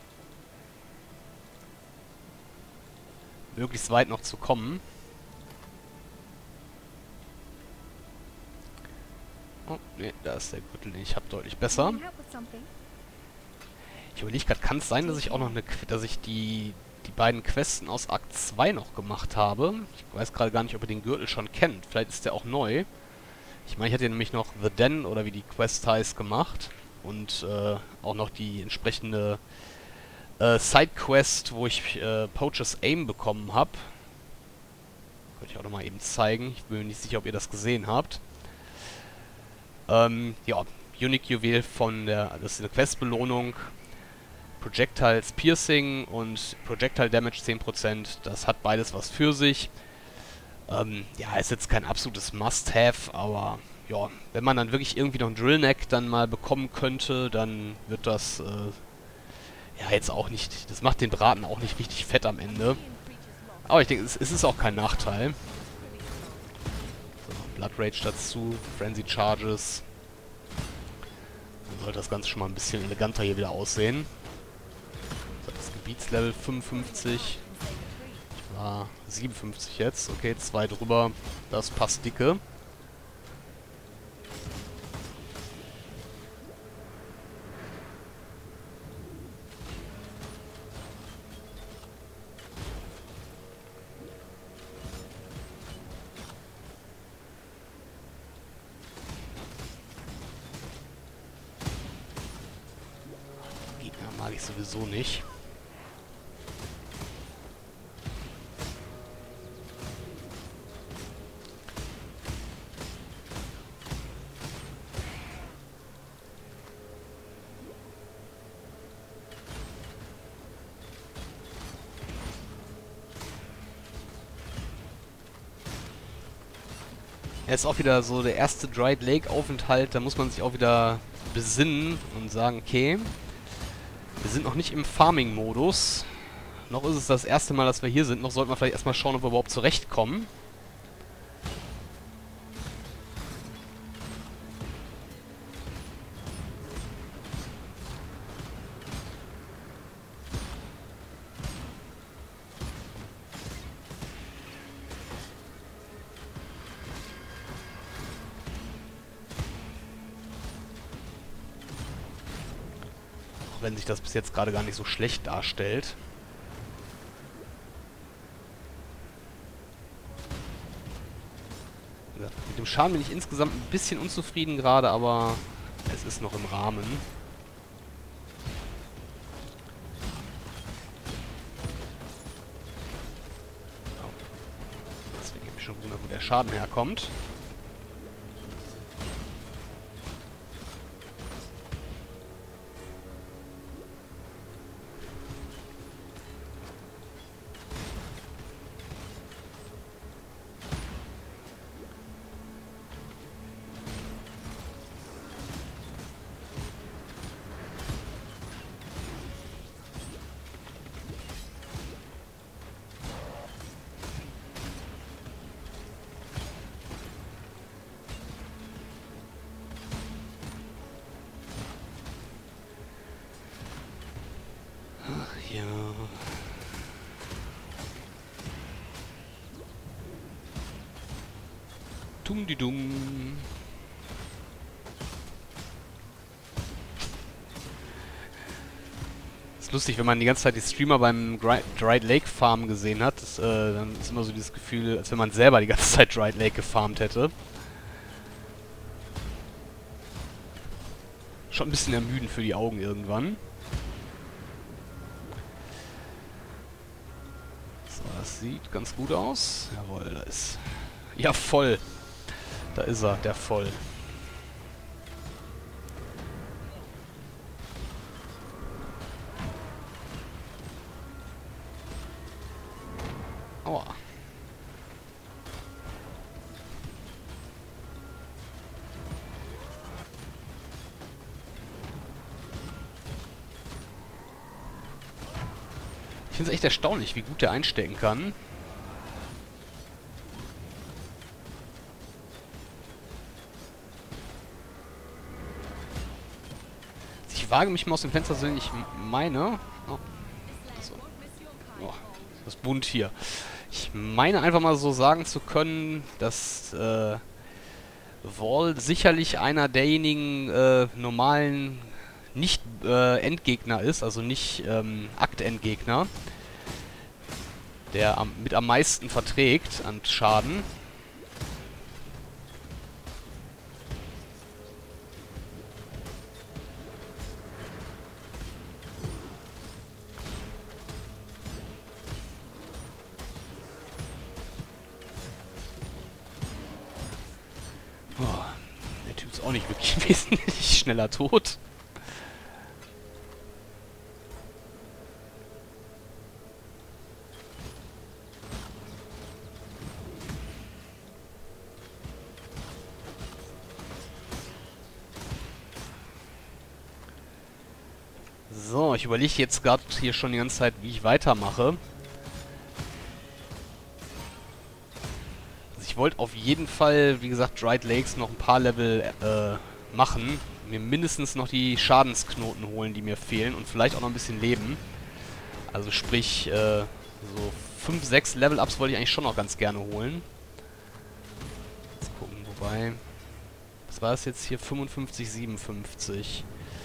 möglichst weit noch zu kommen. Oh, ne, da ist der Gürtel, den ich habe, deutlich besser. Ich überlege gerade, kann es sein, dass ich auch noch eine, dass ich die, die beiden Questen aus Akt zwei noch gemacht habe? Ich weiß gerade gar nicht, ob ihr den Gürtel schon kennt. Vielleicht ist der auch neu. Ich meine, ich hatte nämlich noch The Den, oder wie die Quest heißt, gemacht. Und äh, auch noch die entsprechende äh, Sidequest, wo ich äh, Poacher's Aim bekommen habe. Könnte ich auch nochmal eben zeigen. Ich bin mir nicht sicher, ob ihr das gesehen habt. Ähm, ja, Unique Juwel von der, das ist eine Questbelohnung. Projectiles Piercing und Projectile Damage zehn Prozent. Das hat beides was für sich. Ähm, ja, ist jetzt kein absolutes Must-Have, aber ja, wenn man dann wirklich irgendwie noch einen Drillneck dann mal bekommen könnte, dann wird das äh, ja jetzt auch nicht, das macht den Braten auch nicht richtig fett am Ende. Aber ich denke, es, es ist auch kein Nachteil. So, Blood Rage dazu, Frenzy Charges. Dann sollte das Ganze schon mal ein bisschen eleganter hier wieder aussehen. So, das Gebietslevel fünfundfünfzig. Ah, siebenundfünfzig jetzt. Okay, zwei drüber. Das passt dicke. Gegner mag ich sowieso nicht. Er ist auch wieder so der erste Dried Lake Aufenthalt, da muss man sich auch wieder besinnen und sagen, okay, wir sind noch nicht im Farming-Modus. Noch ist es das erste Mal, dass wir hier sind. Noch sollten wir vielleicht erstmal schauen, ob wir überhaupt zurechtkommen. Wenn sich das bis jetzt gerade gar nicht so schlecht darstellt. Ja, mit dem Schaden bin ich insgesamt ein bisschen unzufrieden gerade, aber es ist noch im Rahmen. schon gewundert, wo der Schaden herkommt. Ja. Tum die dumm. Ist lustig, wenn man die ganze Zeit die Streamer beim Dried Lake Farm gesehen hat. Das, äh, dann ist immer so dieses Gefühl, als wenn man selber die ganze Zeit Dried Lake gefarmt hätte. Schon ein bisschen ermüdend für die Augen irgendwann. Das sieht ganz gut aus. Jawohl, da ist... Ja, voll. Da ist er, der voll. Aua. Ich finde es echt erstaunlich, wie gut der einstecken kann. Ich wage mich mal aus dem Fenster zu sehen, ich meine... Oh. So. Oh, das ist bunt hier. Ich meine einfach mal so sagen zu können, dass äh, Wall sicherlich einer derjenigen äh, normalen nicht äh, Endgegner ist, also nicht ähm, Akt-Endgegner, der am, mit am meisten verträgt an Schaden. Oh, der Typ ist auch nicht wirklich wesentlich schneller tot. So, ich überlege jetzt gerade hier schon die ganze Zeit, wie ich weitermache. Also ich wollte auf jeden Fall, wie gesagt, Dried Lakes noch ein paar Level äh, machen. Mir mindestens noch die Schadensknoten holen, die mir fehlen. Und vielleicht auch noch ein bisschen Leben. Also sprich, äh, so fünf, sechs Level-Ups wollte ich eigentlich schon noch ganz gerne holen. Jetzt gucken, wobei... Was war das jetzt hier? fünfundfünfzig, siebenundfünfzig.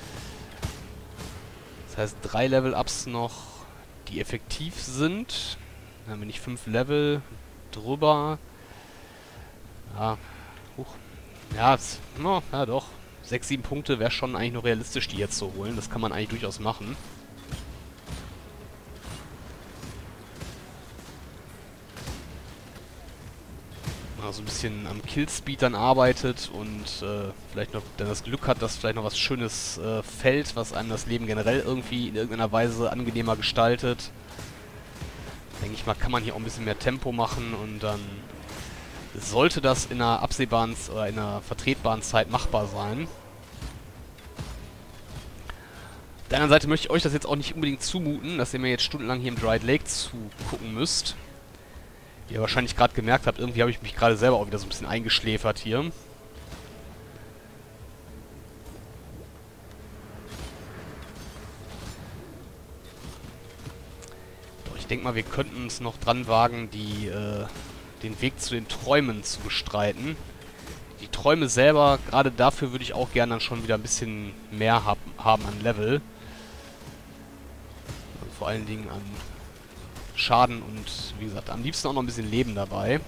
Das heißt, drei Level-Ups noch, die effektiv sind. Dann haben wir nicht fünf Level drüber. Ja, huch. Ja, es, no, ja doch. sechs, sieben Punkte wäre schon eigentlich noch realistisch, die jetzt zu holen. Das kann man eigentlich durchaus machen. Also ein bisschen am Killspeed dann arbeitet und äh, vielleicht noch dann das Glück hat, dass vielleicht noch was Schönes äh, fällt, was einem das Leben generell irgendwie in irgendeiner Weise angenehmer gestaltet. Denke ich mal, kann man hier auch ein bisschen mehr Tempo machen und dann sollte das in einer absehbaren oder in einer vertretbaren Zeit machbar sein. Auf der anderen Seite möchte ich euch das jetzt auch nicht unbedingt zumuten, dass ihr mir jetzt stundenlang hier im Dried Lake zugucken müsst. Wie ihr wahrscheinlich gerade gemerkt habt, irgendwie habe ich mich gerade selber auch wieder so ein bisschen eingeschläfert hier. Doch ich denke mal, wir könnten uns noch dran wagen, die, äh, den Weg zu den Träumen zu bestreiten. Die Träume selber, gerade dafür würde ich auch gerne dann schon wieder ein bisschen mehr hab, haben an Level. Also vor allen Dingen an Schaden und, wie gesagt, am liebsten auch noch ein bisschen Leben dabei.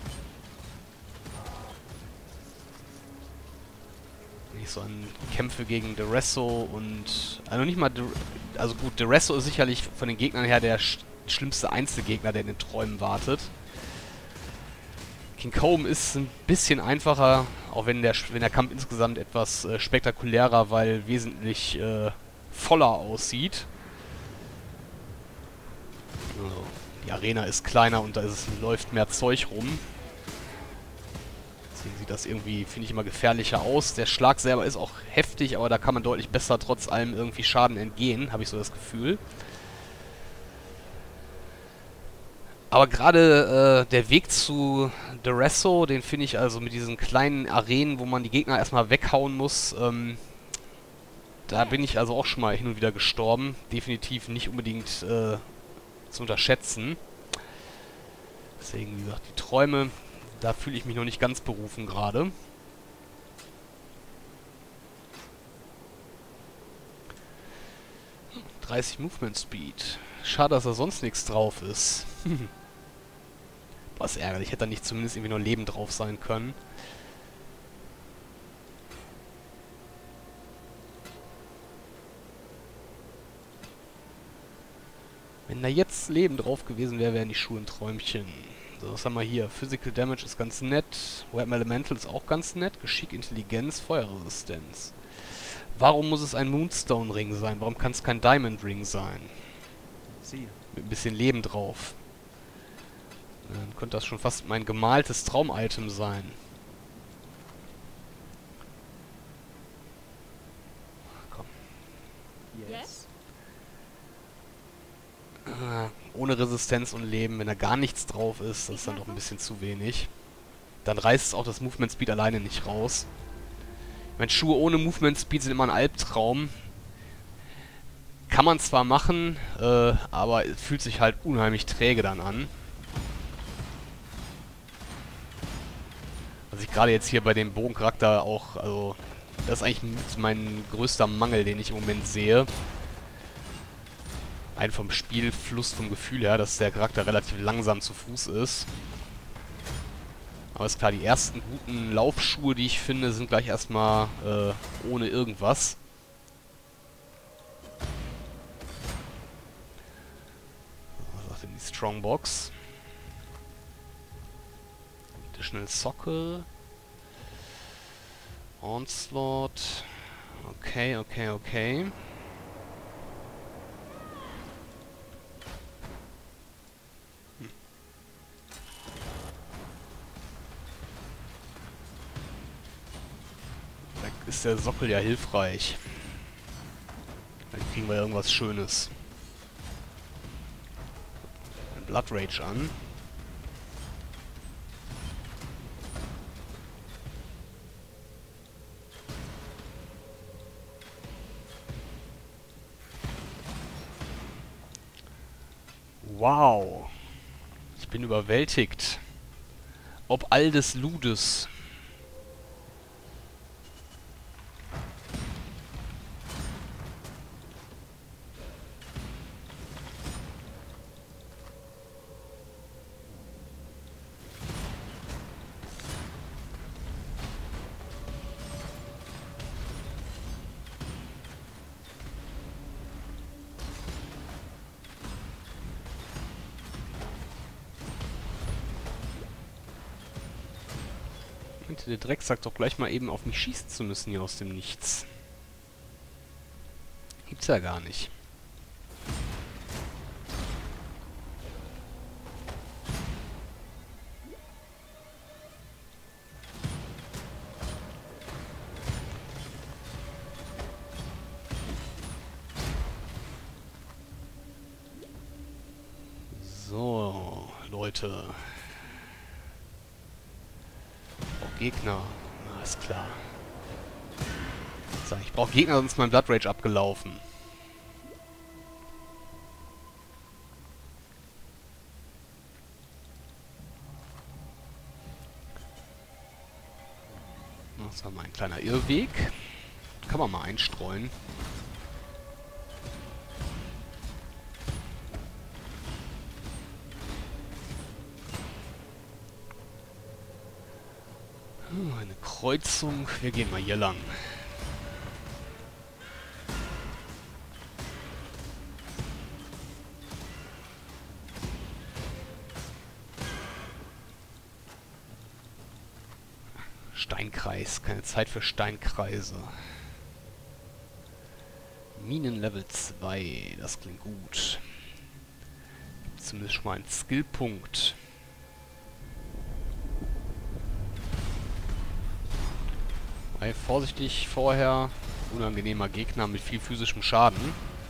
Nicht so an Kämpfe gegen Deresso und... Also nicht mal... Also gut, Deresso ist sicherlich von den Gegnern her der sch schlimmste Einzelgegner, der in den Träumen wartet. King Comb ist ein bisschen einfacher, auch wenn der, wenn der Kampf insgesamt etwas äh, spektakulärer, weil wesentlich äh, voller aussieht. Also, die Arena ist kleiner und da ist es, läuft mehr Zeug rum. Deswegen sieht das irgendwie, finde ich, immer gefährlicher aus. Der Schlag selber ist auch heftig, aber da kann man deutlich besser trotz allem irgendwie Schaden entgehen, habe ich so das Gefühl. Aber gerade äh, der Weg zu Deresso, den finde ich also mit diesen kleinen Arenen, wo man die Gegner erstmal weghauen muss, ähm, da bin ich also auch schon mal hin und wieder gestorben. Definitiv nicht unbedingt äh, zu unterschätzen. Deswegen, wie gesagt, die Träume, da fühle ich mich noch nicht ganz berufen gerade. dreißig Movement Speed. Schade, dass da sonst nichts drauf ist. Was ärgerlich, hätte da nicht zumindest irgendwie noch Leben drauf sein können. Wenn da jetzt Leben drauf gewesen wäre, wären die Schuhe ein Träumchen. So, was haben wir hier? Physical Damage ist ganz nett. Weapon Elemental ist auch ganz nett. Geschick, Intelligenz, Feuerresistenz. Warum muss es ein Moonstone Ring sein? Warum kann es kein Diamond Ring sein? Mit ein bisschen Leben drauf. Dann könnte das schon fast mein gemaltes Traum-Item sein. Komm. Yes? Ah, ohne Resistenz und Leben, wenn da gar nichts drauf ist, das ist dann doch ein bisschen zu wenig. Dann reißt es auch das Movement Speed alleine nicht raus. Ich meine, Schuhe ohne Movement Speed sind immer ein Albtraum. Kann man zwar machen, äh, aber es fühlt sich halt unheimlich träge dann an. Was ich gerade jetzt hier bei dem Bogencharakter auch, also, das ist eigentlich mein größter Mangel, den ich im Moment sehe. Ein vom Spielfluss, vom Gefühl her, dass der Charakter relativ langsam zu Fuß ist. Aber ist klar, die ersten guten Laufschuhe, die ich finde, sind gleich erstmal äh, ohne irgendwas. Was sagt denn die Strongbox? Additional Sockel. Onslaught. Okay, okay, okay. Ist der Sockel ja hilfreich. Dann kriegen wir irgendwas Schönes. Blood Rage an. Wow. Ich bin überwältigt. Ob all des Ludes. Der Dreck sagt doch gleich mal eben auf mich schießen zu müssen hier aus dem Nichts. Gibt's ja gar nicht. So, Leute. Gegner. Na, ist klar. So, ich brauche Gegner, sonst ist mein Blood Rage abgelaufen. Das war mal ein kleiner Irrweg. Kann man mal einstreuen. Eine Kreuzung. Wir gehen mal hier lang. Steinkreis. Keine Zeit für Steinkreise. Minen Level zwei. Das klingt gut. Gibt zumindest schon mal einen Skillpunkt. Sei vorsichtig vorher. Unangenehmer Gegner mit viel physischem Schaden.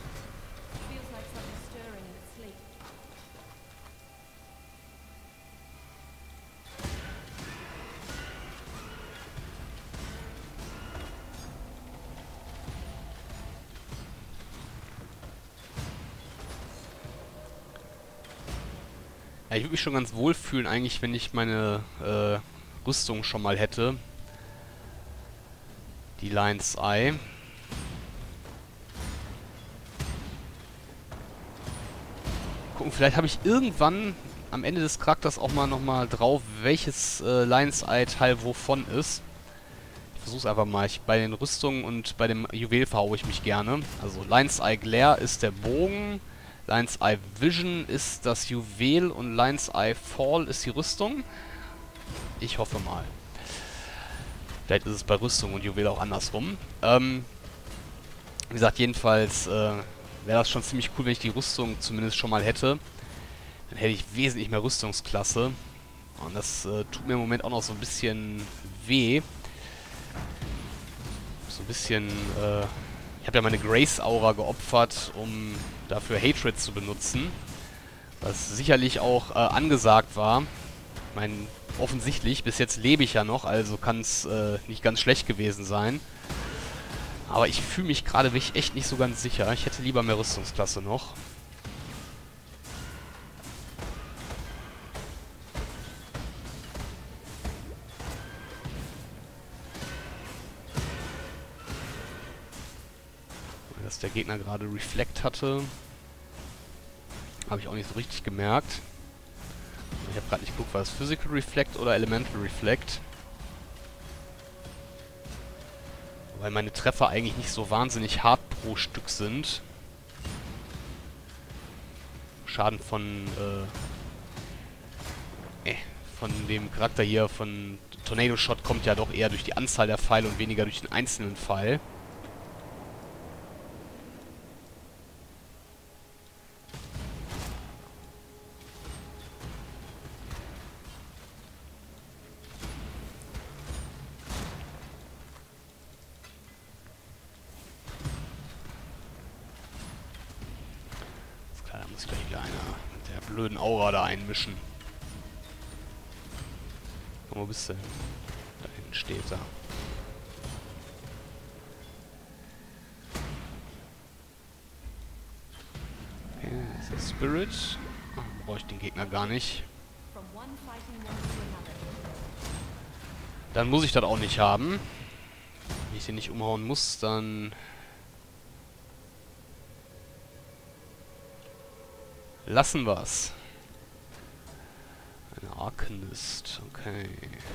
Ja, ich würde mich schon ganz wohl fühlen, eigentlich, wenn ich meine äh, Rüstung schon mal hätte. Die Lion's Eye. Gucken, vielleicht habe ich irgendwann am Ende des Charakters auch mal nochmal drauf, welches äh, Lion's Eye Teil wovon ist. Ich versuch's einfach mal. Ich, bei den Rüstungen und bei dem Juwel verhaue ich mich gerne. Also Lion's Eye Glare ist der Bogen. Lion's Eye Vision ist das Juwel und Lion's Eye Fall ist die Rüstung. Ich hoffe mal. Vielleicht ist es bei Rüstung und Juwel auch andersrum. Ähm, wie gesagt, jedenfalls äh, wäre das schon ziemlich cool, wenn ich die Rüstung zumindest schon mal hätte. Dann hätte ich wesentlich mehr Rüstungsklasse. Und das äh, tut mir im Moment auch noch so ein bisschen weh. So ein bisschen... Äh, ich habe ja meine Grace-Aura geopfert, um dafür Hatred zu benutzen. Was sicherlich auch äh, angesagt war. Ich meine, offensichtlich, bis jetzt lebe ich ja noch, also kann es äh, nicht ganz schlecht gewesen sein. Aber ich fühle mich gerade wirklich echt nicht so ganz sicher. Ich hätte lieber mehr Rüstungsklasse noch. Dass der Gegner gerade Reflect hatte, habe ich auch nicht so richtig gemerkt. Ich habe gerade nicht geguckt, war das Physical Reflect oder Elemental Reflect? Weil meine Treffer eigentlich nicht so wahnsinnig hart pro Stück sind. Schaden von, äh, äh, von dem Charakter hier, von Tornado Shot, kommt ja doch eher durch die Anzahl der Pfeile und weniger durch den einzelnen Pfeil. Da muss gleich wieder einer mit der blöden Aura da einmischen. Wo bist du denn? Da hinten steht er. Okay, das ist der Spirit. Oh, brauche ich den Gegner gar nicht. Dann muss ich das auch nicht haben. Wenn ich den nicht umhauen muss, dann... lassen wir's. Eine Arcanist, okay.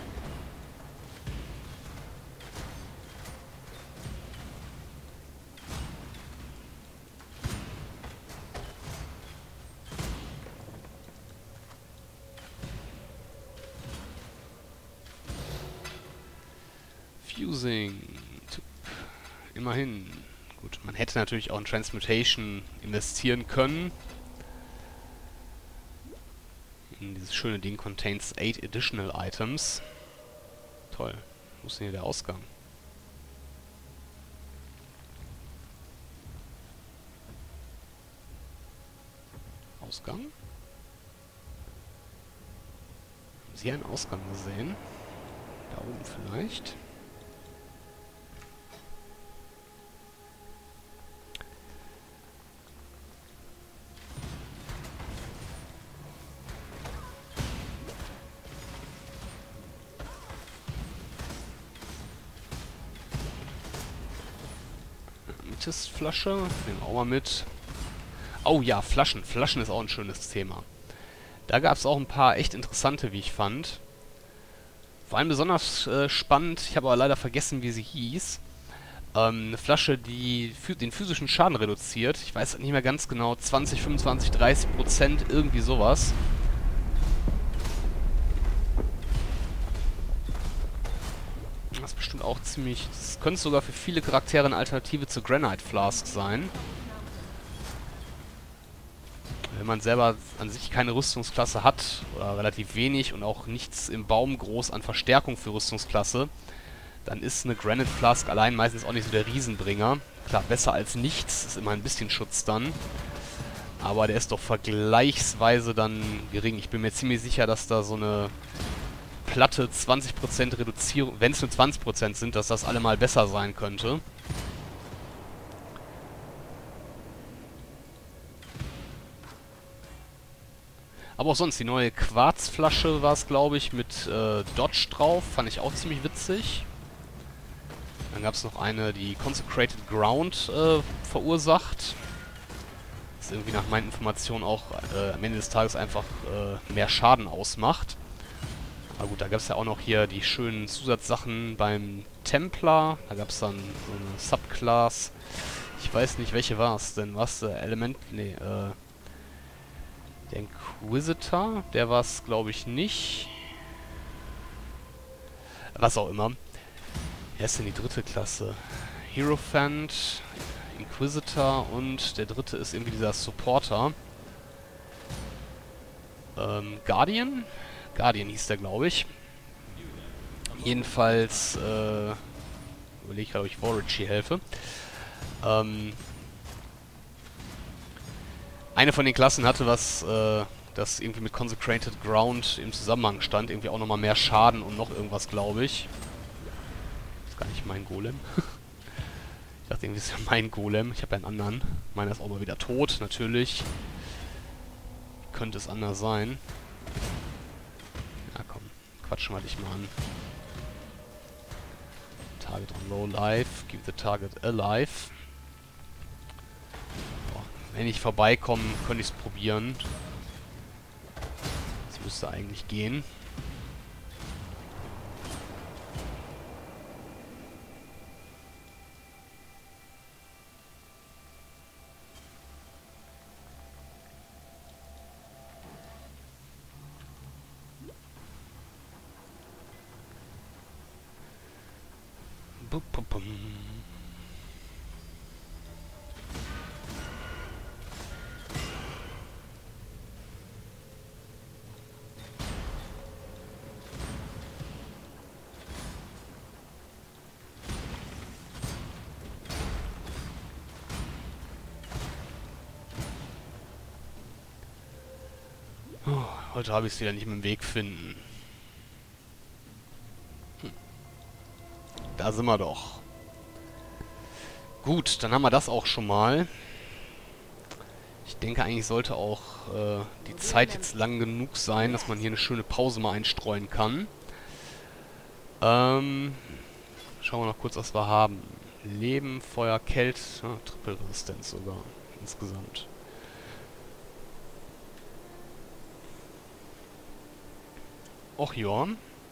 Fusing. Immerhin. Gut, man hätte natürlich auch in Transmutation investieren können. Dieses schöne Ding contains eight additional items. Toll. Wo ist denn hier der Ausgang? Ausgang? Haben Sie einen Ausgang gesehen? Da oben vielleicht? Flasche, nehmen wir auch mal mit. Oh ja, Flaschen. Flaschen ist auch ein schönes Thema. Da gab es auch ein paar echt interessante, wie ich fand. Vor allem besonders äh, spannend, ich habe aber leider vergessen, wie sie hieß. Ähm, eine Flasche, die den physischen Schaden reduziert. Ich weiß nicht mehr ganz genau, zwanzig, fünfundzwanzig, dreißig Prozent, irgendwie sowas. und auch ziemlich... Das könnte sogar für viele Charaktere eine Alternative zu Granite Flask sein. Wenn man selber an sich keine Rüstungsklasse hat, oder relativ wenig, und auch nichts im Baum groß an Verstärkung für Rüstungsklasse, dann ist eine Granite Flask allein meistens auch nicht so der Riesenbringer. Klar, besser als nichts, ist immer ein bisschen Schutz dann. Aber der ist doch vergleichsweise dann gering. Ich bin mir ziemlich sicher, dass da so eine platte zwanzig Prozent Reduzierung, wenn es nur zwanzig Prozent sind, dass das allemal besser sein könnte. Aber auch sonst, die neue Quarzflasche war es, glaube ich, mit äh, Dodge drauf. Fand ich auch ziemlich witzig. Dann gab es noch eine, die Consecrated Ground äh, verursacht. Das irgendwie nach meinen Informationen auch äh, am Ende des Tages einfach äh, mehr Schaden ausmacht. Aber gut, da gab es ja auch noch hier die schönen Zusatzsachen beim Templar. Da gab es dann so eine Subclass. Ich weiß nicht, welche war es denn? War es äh, Element... Nee, äh... Der Inquisitor, der war es, glaube ich, nicht. Was auch immer. Wer ist denn die dritte Klasse? Hierophant, Inquisitor und der dritte ist irgendwie dieser Supporter. Ähm, Guardian? Guardian hieß der, glaube ich. Jedenfalls, äh, überlege ich gerade, ob ich Vorage hier helfe. Ähm, Eine von den Klassen hatte was, äh, das irgendwie mit Consecrated Ground im Zusammenhang stand. Irgendwie auch nochmal mehr Schaden und noch irgendwas, glaube ich. Das ist gar nicht mein Golem. Ich dachte irgendwie, das ist ja mein Golem. Ich habe ja einen anderen. Meiner ist auch mal wieder tot, natürlich. Könnte es anders sein. Ja, komm. Quatschen wir dich mal an. Target on low life. Keep the target alive. Wenn ich vorbeikomme, könnte ich es probieren. Das müsste eigentlich gehen. Bum, bum, bum. Oh, heute habe ich es wieder nicht mit dem Weg finden. Hm. Da sind wir doch. Gut, dann haben wir das auch schon mal. Ich denke, eigentlich sollte auch äh, die Zeit jetzt lang genug sein, dass man hier eine schöne Pause mal einstreuen kann. Ähm, schauen wir noch kurz, was wir haben. Leben, Feuer, Kälte, ja, Triple-Resistenz sogar insgesamt. Och ja.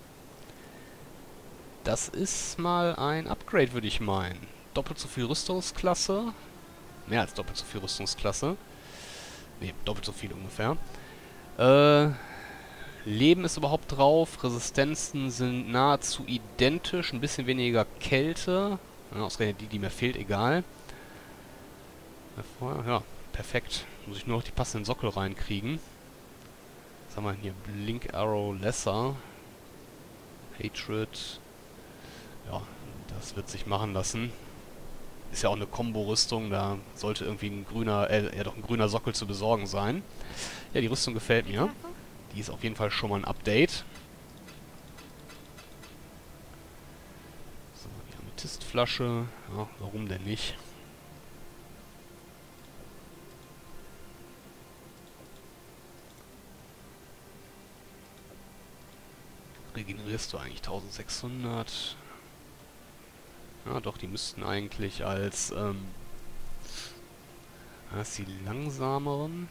Das ist mal ein Upgrade, würde ich meinen. Doppelt so viel Rüstungsklasse. Mehr als doppelt so viel Rüstungsklasse. Ne, doppelt so viel ungefähr. Äh, Leben ist überhaupt drauf. Resistenzen sind nahezu identisch. Ein bisschen weniger Kälte. Ja, ausgerechnet die, die mir fehlt, egal. Ja, perfekt. Muss ich nur noch die passenden Sockel reinkriegen. Was haben wir hier? Blink Arrow Lesser. Hatred. Ja, das wird sich machen lassen. Ist ja auch eine Combo-Rüstung, da sollte irgendwie ein grüner, äh, ja doch ein grüner Sockel zu besorgen sein. Ja, die Rüstung gefällt mir. Die ist auf jeden Fall schon mal ein Update. So, die Amethystflasche. Ja, warum denn nicht? Regenerierst du eigentlich eintausendsechshundert? Ja, doch, die müssten eigentlich als, ähm... als die langsameren...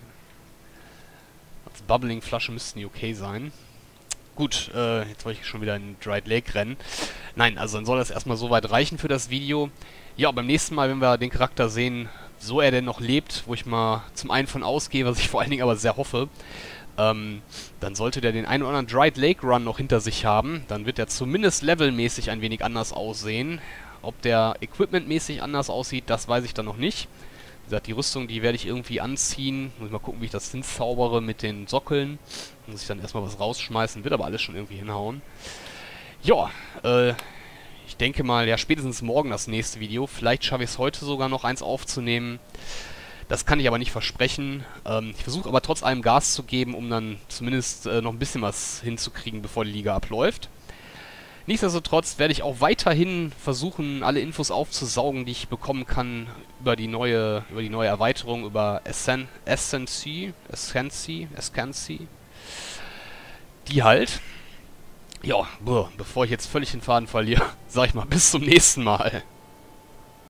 Ja. Als Bubbling-Flasche müssten die okay sein. Gut, äh, jetzt wollte ich schon wieder in Dried Lake rennen. Nein, also dann soll das erstmal soweit reichen für das Video. Ja, beim nächsten Mal, wenn wir den Charakter sehen, so er denn noch lebt, wo ich mal zum einen von ausgehe, was ich vor allen Dingen aber sehr hoffe, ähm, dann sollte der den einen oder anderen Dried Lake Run noch hinter sich haben. Dann wird der zumindest levelmäßig ein wenig anders aussehen. Ob der equipmentmäßig anders aussieht, das weiß ich dann noch nicht. Wie gesagt, die Rüstung, die werde ich irgendwie anziehen. Muss ich mal gucken, wie ich das hinzaubere mit den Sockeln. Muss ich dann erstmal was rausschmeißen, wird aber alles schon irgendwie hinhauen. Ja, äh, ich denke mal, ja, spätestens morgen das nächste Video. Vielleicht schaffe ich es heute sogar noch eins aufzunehmen. Das kann ich aber nicht versprechen. Ähm, ich versuche aber trotz allem Gas zu geben, um dann zumindest äh, noch ein bisschen was hinzukriegen, bevor die Liga abläuft. Nichtsdestotrotz werde ich auch weiterhin versuchen, alle Infos aufzusaugen, die ich bekommen kann über die neue, über die neue Erweiterung, über Ascen Ascensi, Ascensi, Ascensi. Die halt. Ja, boah, bevor ich jetzt völlig den Faden verliere, sag ich mal, bis zum nächsten Mal.